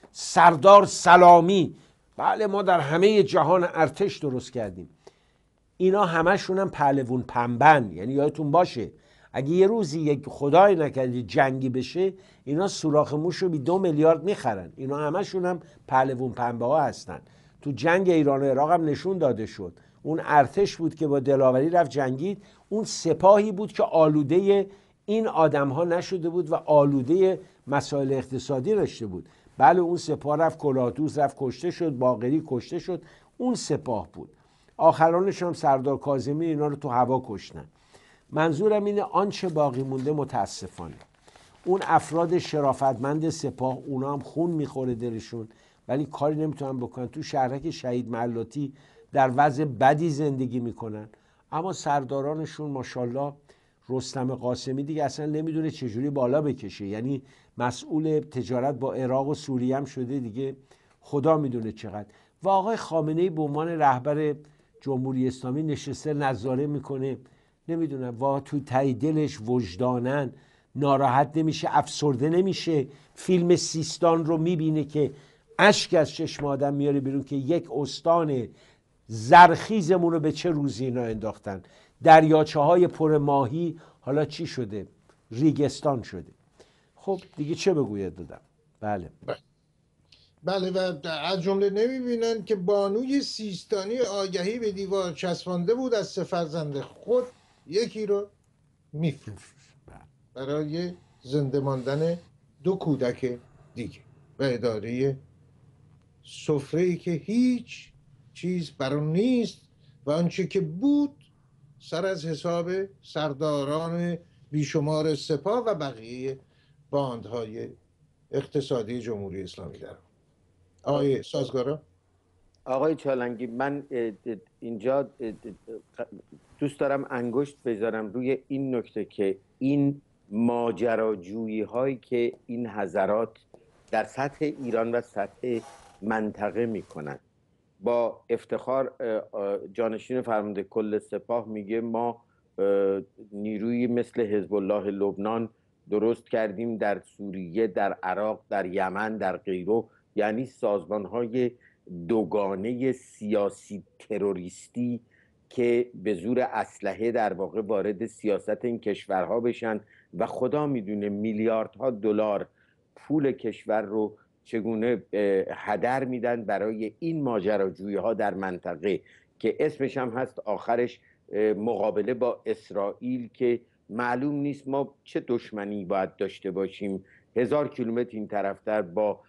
سردار سلامی، بله ما در همه جهان ارتش درست کردیم. اینا همشون هم پهلوون پنبن. یعنی یادتون باشه اگه یه روزی یک خدای نکرده جنگی بشه، اینا سوراخ موش رو بی 2 میلیارد میخرن. اینا همشون هم پهلوون پنبه ها هستن. تو جنگ ایران و عراق هم نشون داده شد اون ارتش بود که با دلاوری رفت جنگید، اون سپاهی بود که آلوده این آدم ها نشده بود و آلوده مسائل اقتصادی داشته بود. بله اون سپاه رفت کلاتوس رفت کشته شد، باقری کشته شد، اون سپاه بود. آخرانش هم سردار کاظمی اینا رو تو هوا کشتن. منظورم اینه آنچه باقی مونده متاسفانه اون افراد شرافتمند سپاه، اونا هم خون میخوره دلشون ولی کاری نمیتونن بکنن. تو شهرک شهید محلاتی در وضع بدی زندگی میکنن، اما سردارانشون ماشاءالله، رستم قاسمی دیگه اصلا نمیدونه چجوری بالا بکشه، یعنی مسئول تجارت با عراق و سوریه هم شده دیگه، خدا میدونه چقدر. و آقای خامنه‌ای به عنوان رهبر جمهوری اسلامی نشسته نظاره میکنه، نمیدونم وا تو ته دلش وجدانن ناراحت نمیشه، افسرده نمیشه. فیلم سیستان رو میبینه که اشک از چشم آدم میاره بیرون که یک استان زرخیزمون رو به چه روزی اینا انداختن. دریاچه های پر ماهی حالا چی شده؟ ریگستان شده. خب دیگه چه بگوید دادم. بله بله و از جمله نمیبینن که بانوی سیستانی آگهی به دیوار چسبانده بود از 3 فرزند خود یکی رو میفروشت برای زنده ماندن 2 کودک دیگه و اداره سفره‌ای که هیچ چیز بر اون نیست و آنچه که بود سر از حساب سرداران بیشمار سپاه و بقیه باندهای اقتصادی جمهوری اسلامی در آقای سازگارا. آقای چالنگی، من اینجا دوست دارم انگشت بذارم روی این نکته که این ماجراجویی هایی که این حضرات در سطح ایران و سطح منطقه میکنن، با افتخار جانشین فرمانده کل سپاه میگه ما نیروی مثل حزب الله لبنان درست کردیم در سوریه، در عراق، در یمن، در غیره. یعنی سازمان های دوگانه سیاسی تروریستی که به زور اسلحه در واقع وارد سیاست این کشورها بشن و خدا میدونه میلیاردها دلار پول کشور رو چگونه هدر میدن برای این ماجراجویی ها در منطقه که اسمش هم هست آخرش مقابله با اسرائیل که معلوم نیست ما چه دشمنی باید داشته باشیم 1000 کیلومتر این طرفتر با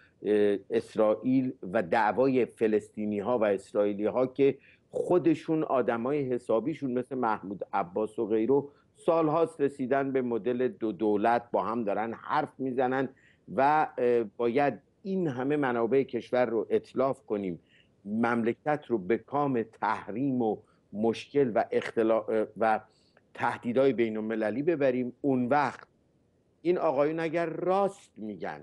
اسرائیل و دعوای فلسطینی ها و اسرائیلی ها که خودشون آدمای حسابیشون مثل محمود عباس و غیره سالهاست رسیدن به مدل 2 دولت، با هم دارن حرف میزنن و باید این همه منابع کشور رو اتلاف کنیم، مملکت رو به کام تحریم و مشکل و اختلاف و تهدیدهای بین المللی ببریم. اون وقت این آقایون اگر راست میگن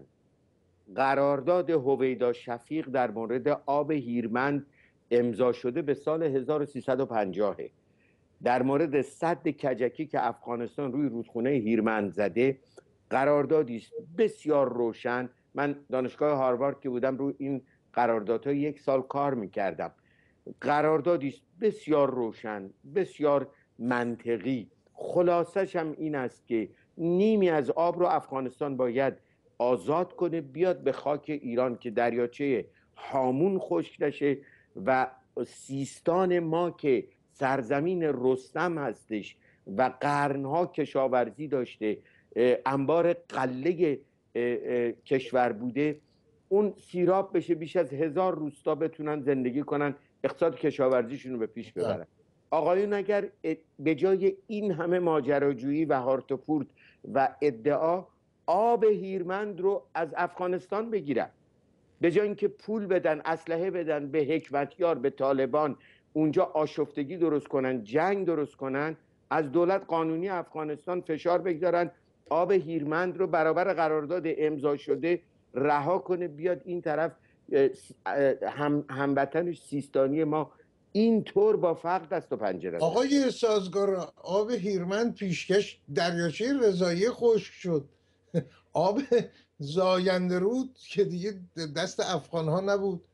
قرارداد هویدا شفیق در مورد آب هیرمند امضا شده به سال 1350، در مورد سد کجکی که افغانستان روی رودخونه هیرمند زده قراردادی است بسیار روشن. من دانشگاه هاروارد که بودم روی این قراردادها 1 سال کار میکردم. قراردادی است بسیار روشن، بسیار منطقی. خلاصش هم این است که نیمی از آب رو افغانستان باید آزاد کنه بیاد به خاک ایران که دریاچه هامون خشک نشه و سیستان ما که سرزمین رستم هستش و قرنها کشاورزی داشته، انبار قله کشور بوده، اون سیراب بشه، بیش از 1000 روستا بتونن زندگی کنن، اقتصاد کشاورزیشون رو به پیش ببرن. آقایون اگر به جای این همه ماجراجویی و هارتوپورت و ادعا آب هیرمند رو از افغانستان بگیرن، به جای اینکه پول بدن، اسلحه بدن به حکمتیار، به طالبان، اونجا آشفتگی درست کنن، جنگ درست کنن، از دولت قانونی افغانستان فشار بگذارن آب هیرمند رو برابر قرارداد امضا شده رها کنه بیاد این طرف. هموطنش سیستانی ما اینطور با فقر دست و پنجه. آقای سازگار، آب هیرمند پیشکش دریاچه رضایی خشک شد. آب زاینده رود که دیگه دست افغان ها نبود.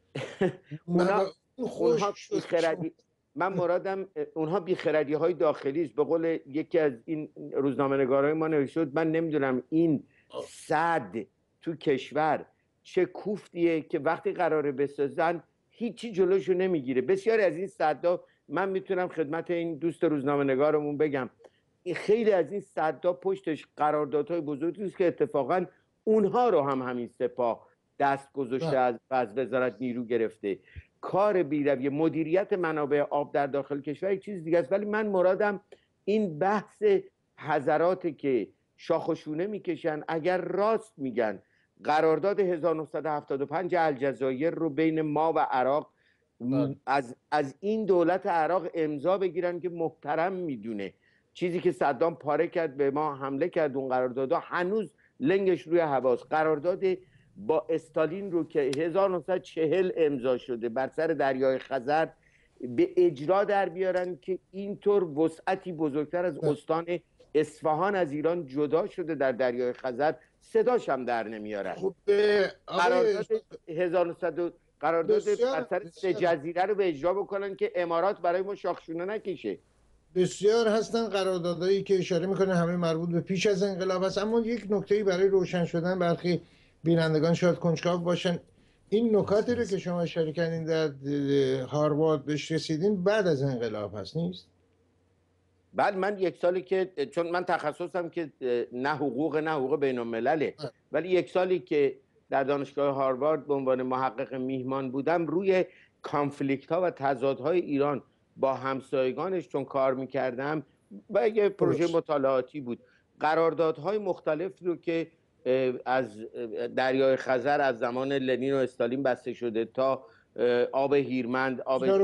اونها بیخردی، من مرادم اونها بیخردی های داخلی است. به قول یکی از این روزنامه‌نگارای ما نوشته بود، من نمیدونم این سد تو کشور چه کوفتیه که وقتی قراره بسازن هیچی جلوشو نمیگیره. بسیاری از این سدها، من میتونم خدمت این دوست روزنامه‌نگارمون بگم، خیلی از این سدها پشتش قراردادهای بزرگی است که اتفاقا اونها رو هم همین سپاه دست گذاشته، از وزارت نیرو گرفته. کار بیرویه، مدیریت منابع آب در داخل کشور یک چیز دیگه است. ولی من مرادم این بحث حضراتی که شاخ و شونه میکشن، اگر راست میگن قرارداد 1975 الجزایر رو بین ما و عراق از این دولت عراق امضا بگیرن که محترم میدونه چیزی که صدام پاره کرد، به ما حمله کرد، اون قراردادها هنوز لنگش روی هواست. قرارداد با استالین رو که 1940 امضا شده بر سر دریای خزر به اجرا در بیارن که اینطور وسعتی بزرگتر از استان اصفهان از ایران جدا شده در دریای خزر، صداش هم در نمیارن. خب قرارداد 1900 قرارداد بر سر 3 جزیره رو به اجرا بکنن که امارات برای ما شاخشونه نکشه. بسیار هستن قراردادهایی که اشاره میکنه همه مربوط به پیش از انقلاب هست. اما یک نکته‌ای برای روشن شدن برخی بینندگان شاید کنجکاو باشن، این نکاتی رو که شما اشاره کردین در هاروارد بهش رسیدین بعد از انقلاب هست نیست؟ بعد من یک سالی که، چون من تخصصم که نه حقوق بین الملله، ولی یک سالی که در دانشگاه هاروارد به عنوان محقق میهمان بودم، روی کانفلیکت ها و تضادهای ایران با همسایگانش چون کار میکردم و یه پروژه مطالعاتی بود. قراردادهای مختلف رو که از دریای خزر از زمان لنین و استالین بسته شده تا آب هیرمند، آب اینو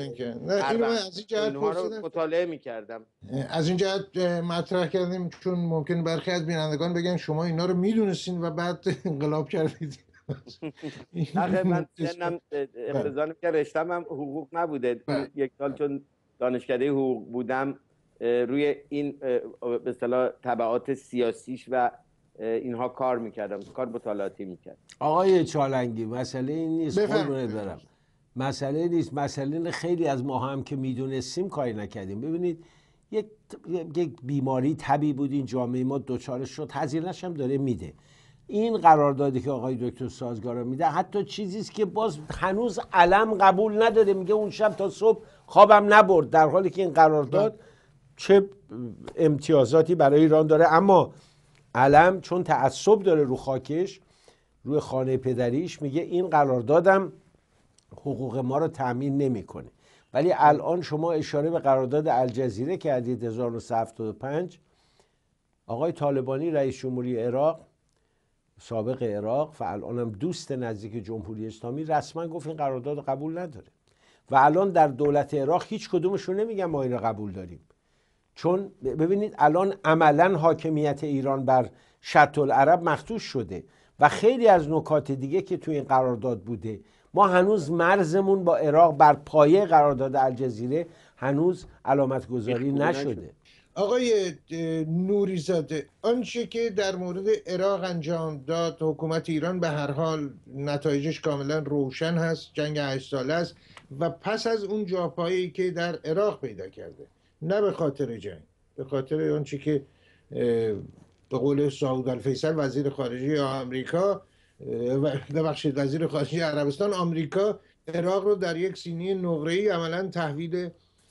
از این جهت مطالعه میکردم. از این جهت مطرح کردیم چون ممکن برخی از بینندگان بگن شما اینا رو میدونستین و بعد انقلاب کردید. نه من سنم اقتضا که رشتم هم حقوق نبوده. یک سال چون دانشکده حقوق بودم روی این به اصطلاح تبعات سیاسیش و اینها کار میکردم، کار مطالعاتی میکردم. آقای چالنگی مسئله این نیست، قربونت برم، مسئله نیست، مسئله خیلی از ما هم که میدونستیم کاری نکردیم. ببینید یک بیماری طبیعی بود این جامعه ما دوچارش شد، هزینه‌اش هم داره میده. این قراردادی که آقای دکتر سازگارا میده حتی چیزی است که باز هنوز علم قبول نداره، میگه اون شب تا صبح خوابم نبرد، در حالی که این قرارداد چه امتیازاتی برای ایران داره. اما علم چون تعصب داره رو خاکش، روی خانه پدریش، میگه این قراردادم حقوق ما رو تأمین نمیکنه. ولی الان شما اشاره به قرارداد الجزیره کردید 1975. آقای طالبانی رئیس جمهوری عراق، سابق عراق و الانم دوست نزدیک جمهوری اسلامی، رسما گفت این قرارداد قبول نداره و الان در دولت عراق هیچ کدومشون نمیگن ما این رو قبول داریم. چون ببینید الان عملا حاکمیت ایران بر شط العرب مخدوش شده و خیلی از نکات دیگه که توی این قرارداد بوده، ما هنوز مرزمون با عراق بر پایه قرارداد الجزیره هنوز علامت گذاری نشده. آقای نوریزاده، آنچه که در مورد عراق انجام داد حکومت ایران به هر حال نتایجش کاملا روشن هست، جنگ 8 ساله است و پس از اون جاپایی که در عراق پیدا کرده، نه به خاطر جنگ، به خاطر آنچه که به قول سعود الفیصل وزیر خارجه آمریکا، ببخشید وزیر خارجه عربستان، آمریکا عراق رو در یک سینی نقره‌ای عملا تحویل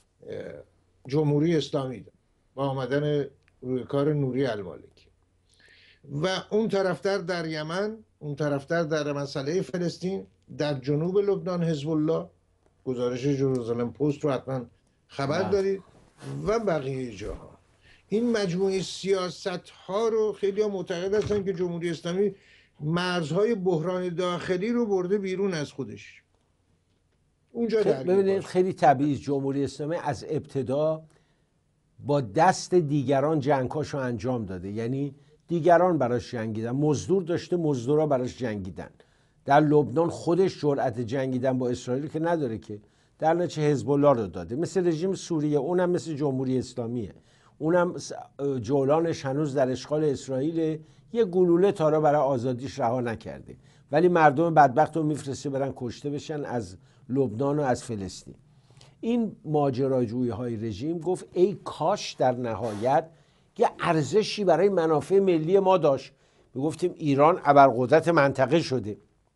جمهوری اسلامی داد با آمدن روی کار نوری المالکی. و اون طرفتر در یمن، اون طرفتر در مسئله فلسطین، در جنوب لبنان حزب الله، گزارش جروزالم پست رو حتما خبر دارید، و بقیه جاها. این مجموعه سیاست ها رو خیلی ها معتقد هستن که جمهوری اسلامی مرزهای بحران داخلی رو برده بیرون از خودش. اونجا ببینید خیلی طبیعی جمهوری اسلامی از ابتدا با دست دیگران جنگاشو انجام داده، یعنی دیگران براش جنگیدن، مزدور داشته، مزدورا براش جنگیدن. در لبنان خودش جرأت جنگیدن با اسرائیل که نداره، که در نتیجه حزب الله رو داده. مثل رژیم سوریه، اونم مثل جمهوری اسلامیه، اونم جولانش هنوز در اشغال اسرائیل، یه گلوله تارا برای آزادیش رها نکرده، ولی مردم بدبخت رو میفرسته برن کشته بشن از لبنان و از فلسطین. این ماجراجویی های رژیم گفت ای کاش در نهایت یه ارزشی برای منافع ملی ما داشت. میگفتیم ایران ابرقدرت منطقه شده،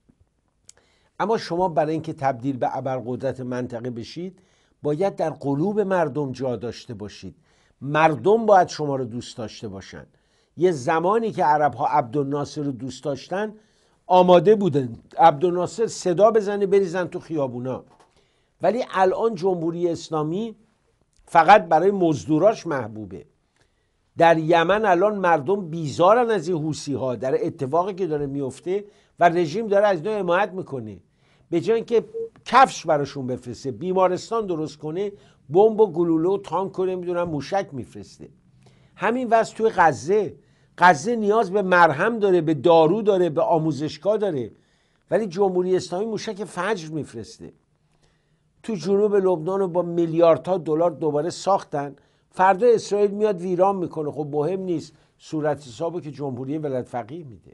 اما شما برای اینکه تبدیل به ابرقدرت منطقه بشید باید در قلوب مردم جا داشته باشید. مردم باید شما رو دوست داشته باشن. یه زمانی که عرب ها عبدالناصر رو دوست داشتن آماده بودن عبدالناصر صدا بزنه بریزن تو خیابونا، ولی الان جمهوری اسلامی فقط برای مزدوراش محبوبه. در یمن الان مردم بیزارن از این حوثی ها، در اتفاقی که داره میفته و رژیم داره از اینا حمایت میکنه. به جای اینکه کفش براشون بفرسته، بیمارستان درست کنه، بمب و گلوله و تانک کنه، میدونم موشک میفرسته. همین وضع توی غزه نیاز به مرهم داره، به دارو داره، به آموزشگاه داره، ولی جمهوری اسلامی موشک فجر میفرسته. تو جنوب لبنان رو با میلیاردها دلار دوباره ساختن، فردا اسرائیل میاد ویران میکنه. خب مهم نیست، صورت حسابو که جمهوری ولایت فقیه میده.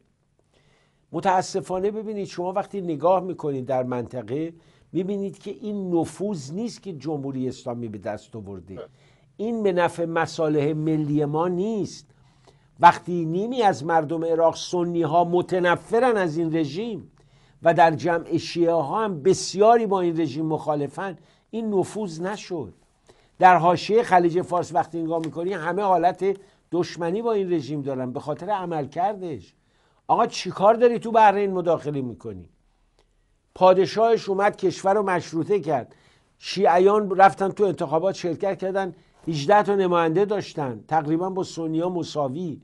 متاسفانه ببینید شما وقتی نگاه میکنید در منطقه میبینید که این نفوذ نیست که جمهوری اسلامی به دست آورده، این به نفع مصالح ملی ما نیست. وقتی نیمی از مردم عراق سنی ها متنفرن از این رژیم و در جمع شیعه ها هم بسیاری با این رژیم مخالفن، این نفوذ نشد. در حاشیه خلیج فارس وقتی نگاه میکنی همه حالت دشمنی با این رژیم دارن به خاطر عمل کردش. آقا چیکار داری تو بحرین مداخله میکنی؟ پادشاهش اومد کشور رو مشروطه کرد، شیعیان رفتن تو انتخابات شرکت کردن، 18 تا نماینده داشتن، تقریبا با سنی‌ها مساوی.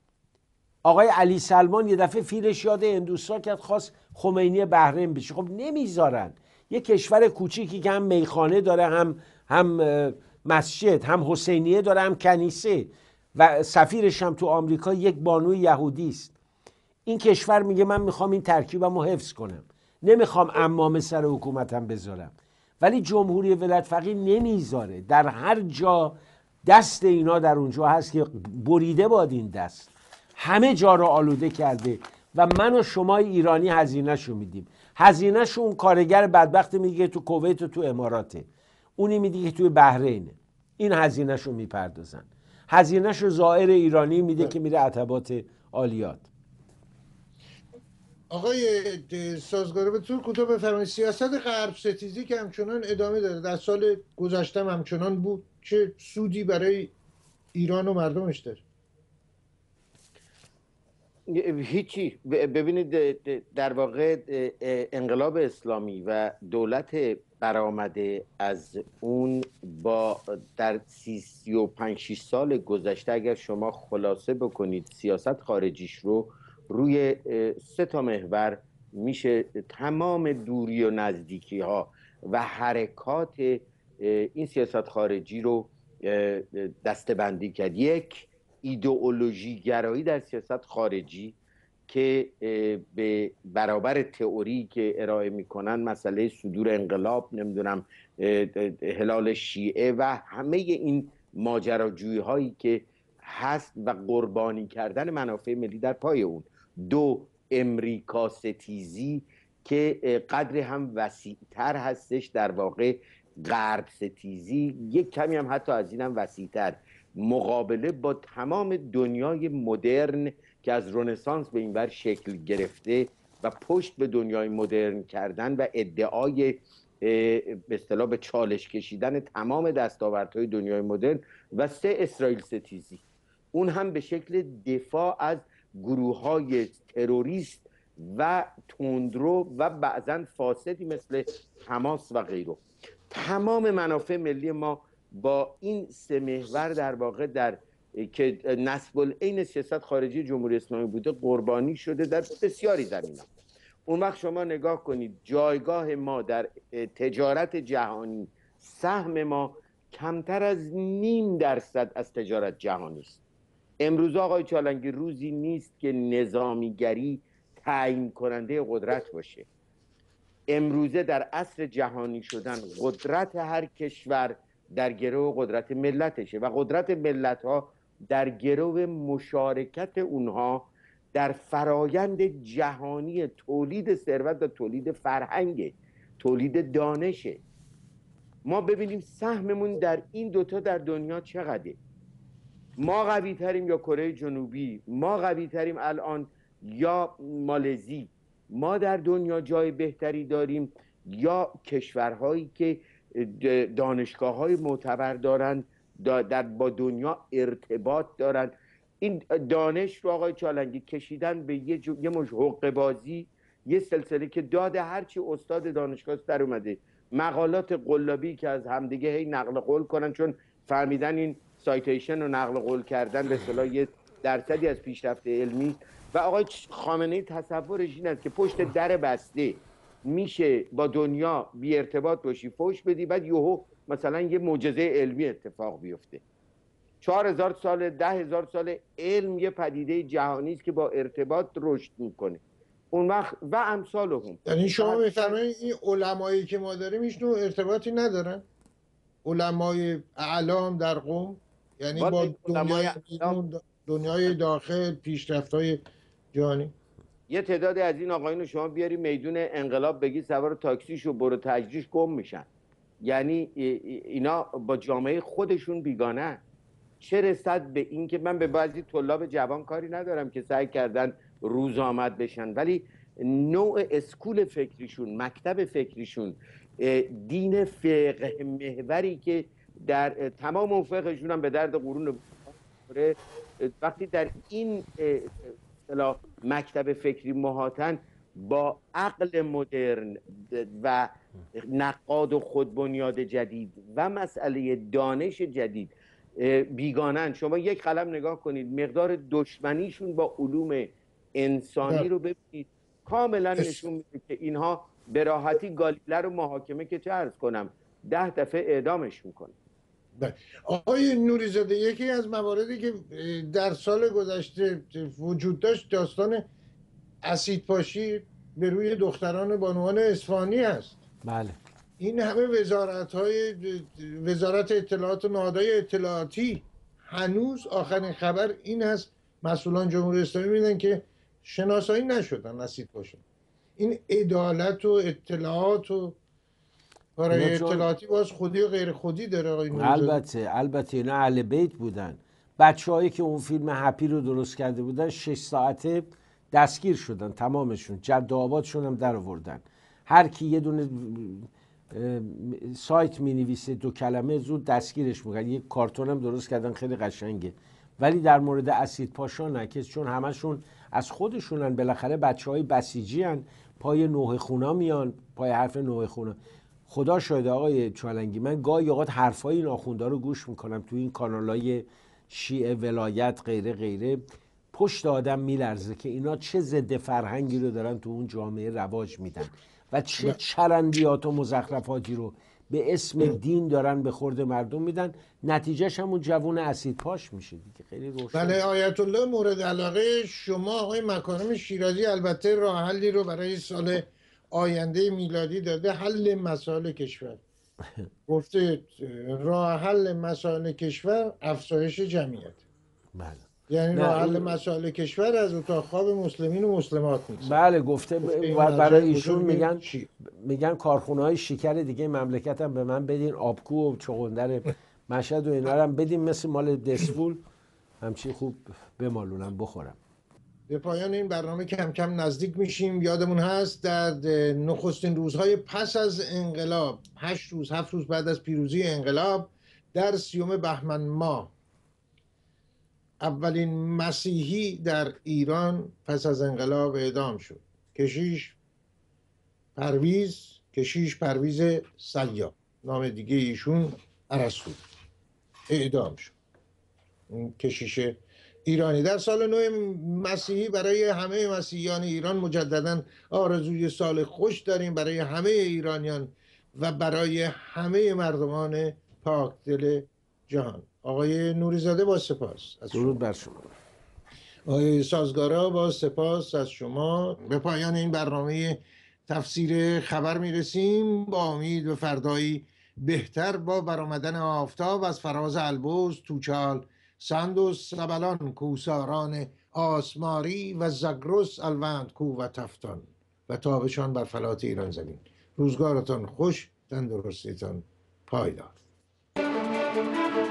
آقای علی سلمان یه دفعه فیلش یاد هندوسا کرد، خواست خمینی بحرین بشه. خب نمیذارن. یه کشور کوچیکی که هم میخانه داره، هم مسجد، هم حسینیه داره، هم کنیسه، و سفیرش هم تو آمریکا یک بانوی یهودی است. این کشور میگه من میخوام این ترکیبمو حفظ کنم، نمیخوام عمامه سر حکومتم بذارم، ولی جمهوری ولایت فقیه نمیذاره. در هر جا دست اینا در اونجا هست که بریده باد این دست، همه جا رو آلوده کرده و من و شما ایرانی هزینه‌شو میدیم. هزینه‌شو اون کارگر بدبخت میگه تو کویت و تو اماراته، اونی میگه توی بحرینه، این هزینه‌شو میپردازن. هزینه‌شو زائر ایرانی میده که میره عتبات عالیات. آقای سازگاره به طور کوتاه بفرمایید، سیاست غرب ستیزی که همچنان ادامه داره، در سال گذشته همچنان بود، چه سودی برای ایران و مردمش داره؟ هیچی. ببینید در واقع انقلاب اسلامی و دولت برآمده از اون با در 35 سال گذشته اگر شما خلاصه بکنید سیاست خارجیش رو روی 3 تا محور میشه تمام دوری و نزدیکی ها و حرکات این سیاست خارجی رو دسته‌بندی کرد. یک، ایدئولوژی گرایی در سیاست خارجی که به برابر تئوری که ارائه میکنن، مسئله صدور انقلاب، نمیدونم هلال شیعه و همه این ماجراجویی هایی که هست و قربانی کردن منافع ملی در پای اون. دو، امریکا ستیزی که قدر هم وسیع‌تر هستش، در واقع غرب ستیزی یک کمی هم حتی از این هم وسیع‌تر، مقابله با تمام دنیای مدرن که از رنسانس به این ور شکل گرفته و پشت به دنیای مدرن کردن و ادعای به اصطلاح به چالش کشیدن تمام دستاوردهای دنیای مدرن. و 3، اسرائیل ستیزی، اون هم به شکل دفاع از گروه‌های تروریست و تندرو و بعضاً فاسدی مثل حماس و غیره. تمام منافع ملی ما با این 3 محور در واقع در که نصب العین سیاست خارجی جمهوری اسلامی بوده قربانی شده در بسیاری زمینه‌ها. اون وقت شما نگاه کنید جایگاه ما در تجارت جهانی، سهم ما کمتر از 0.5% از تجارت جهانی است. امروز آقای چالنگی روزی نیست که نظامیگری تعیین کننده قدرت باشه. امروزه در عصر جهانی شدن قدرت هر کشور در گرو قدرت ملتشه و قدرت ملت ها در گرو مشارکت اونها در فرایند جهانی تولید ثروت و تولید فرهنگ، تولید دانشه. ما ببینیم سهممون در این دوتا در دنیا چقدره. ما قوی تریم یا کره جنوبی، ما قوی تریم الان یا مالزی، ما در دنیا جای بهتری داریم یا کشورهایی که دانشگاه‌های معتبر دارن، با دنیا ارتباط دارن. این دانش رو آقای چالنگی کشیدن به یه مش حقه بازی، یه سلسله که داده هرچی استاد دانشگاه در اومده مقالات قلابی که از همدیگه هی نقل قول کنن، چون فهمیدن این سایتیشن رو نقل قول کردن به اصطلاح یه درصدی از پیشرفت علمی. و آقای خامنه‌ای تصورش این است که پشت در بسته میشه با دنیا بی ارتباط باشی، فوش بدی، بعد یهو مثلا یه معجزه علمی اتفاق بیفته. 4000 سال 10,000 سال علم یه پدیده جهانی است که با ارتباط رشد میکنه اون وقت و امثالهم. یعنی شما میفرمایید این علمایی که ما داریم هیچ نوع ارتباطی ندارن؟ علمای اعلام در قم، یعنی با دنیای داخل پیشرفت‌های جهانی؟ یه تعدادی از این آقایون شما بیاری میدون انقلاب بگی سوار تاکسیشو برو تجریش گم میشن. یعنی اینا با جامعه خودشون بیگانه. چه رسد به این که من به بعضی طلاب جوان کاری ندارم که سعی کردن روز آمد بشن، ولی نوع اسکول فکریشون، مکتب فکریشون، دین فقه محوری که در تمام فقهشون هم به درد قرون وقتی در این مکتب فکری محاتن با عقل مدرن و نقاد و خودبنیاد جدید و مسئله دانش جدید بیگانن. شما یک قلم نگاه کنید، مقدار دشمنیشون با علوم انسانی رو ببینید، کاملا نشون میده که اینها به راحتی گالیله رو محاکمه که چه عرض کنم 10 دفعه اعدامش میکنه. آقای نوری‌زاده، یکی از مواردی که در سال گذشته وجود داشت داستان اسیدپاشی به روی دختران بانوان اصفهانی است. بله. این همه وزارت اطلاعات و نهادهای اطلاعاتی، هنوز آخرین خبر این هست مسئولان جمهوری اسلامی میدن که شناسایی نشدن اسیدپاشی. این عدالت و اطلاعات و برای اطلاعاتی باز خودی و غیر خودی داره آقای نوری‌زاده. البته اینا اهل بیت بودن. بچه‌هایی که اون فیلم هپی رو درست کرده بودن 6 ساعته دستگیر شدن، تمامشون جد و آبادشون هم در آوردن. هر کی یه دونه سایت می‌نویسه 2 کلمه زود دستگیرش می‌کنن. یه کارتون هم درست کردن خیلی قشنگه. ولی در مورد اسیدپاشا نه، که چون همشون از خودشونن، بالاخره بچه‌های بسیجی ان، پای نوح خونا میان، پای حرف نوح خونا. خدا شاهده آقای چالنگی، من گاهی اوقات حرفای این آخوندا رو گوش میکنم تو این کانالای شیعه ولایت غیره غیره، پشت آدم میلرزه که اینا چه ضد فرهنگی رو دارن تو اون جامعه رواج میدن و چه چرندیات و مزخرفاتی رو به اسم دین دارن به خورد مردم میدن. نتیجهش همون جوون اسیدپاش میشه دیگه. خیلی روشن. بله، آیت الله مورد علاقه شما آقای مکارم شیرازی البته راه حلی رو برای سال آینده میلادی داده، حل مسائل کشور. گفته راه حل مسائل کشور افزایش جمعیت. بله. یعنی راه حل مسائل کشور از اتاق خواب مسلمین و مسلمات نیست. بله گفته برای ایشون میگن کارخونه‌های شکر دیگه مملکت هم به من بدین، آبکو و چغندر مشهد و اینا هم بدین مثل مال دسفول همچی خوب بمالونم بخورم. به پایان این برنامه کم کم نزدیک میشیم. یادمون هست در نخستین روزهای پس از انقلاب، 8 روز 7 روز بعد از پیروزی انقلاب، در 30 بهمن ماه اولین مسیحی در ایران پس از انقلاب اعدام شد. کشیش پرویز سیاح، نام دیگه ایشون ارسطو، اعدام شد. این کشیش ایرانی در سال نو مسیحی برای همه مسیحیان ایران مجددا آرزوی سال خوش داریم، برای همه ایرانیان و برای همه مردمان پاک دل جهان. آقای نوری‌زاده با سپاس از شما. درود بر شما. آقای سازگارا با سپاس از شما. به پایان این برنامه تفسیر خبر میرسیم با امید به فردایی بهتر با برآمدن آفتاب از فراز البرز توچال سندوس سبلان کوساران آسماری و زگرس الوند کو و تفتان و تابشان بر فلات ایران زمین. روزگارتان خوش، تندرستیتان پایدار.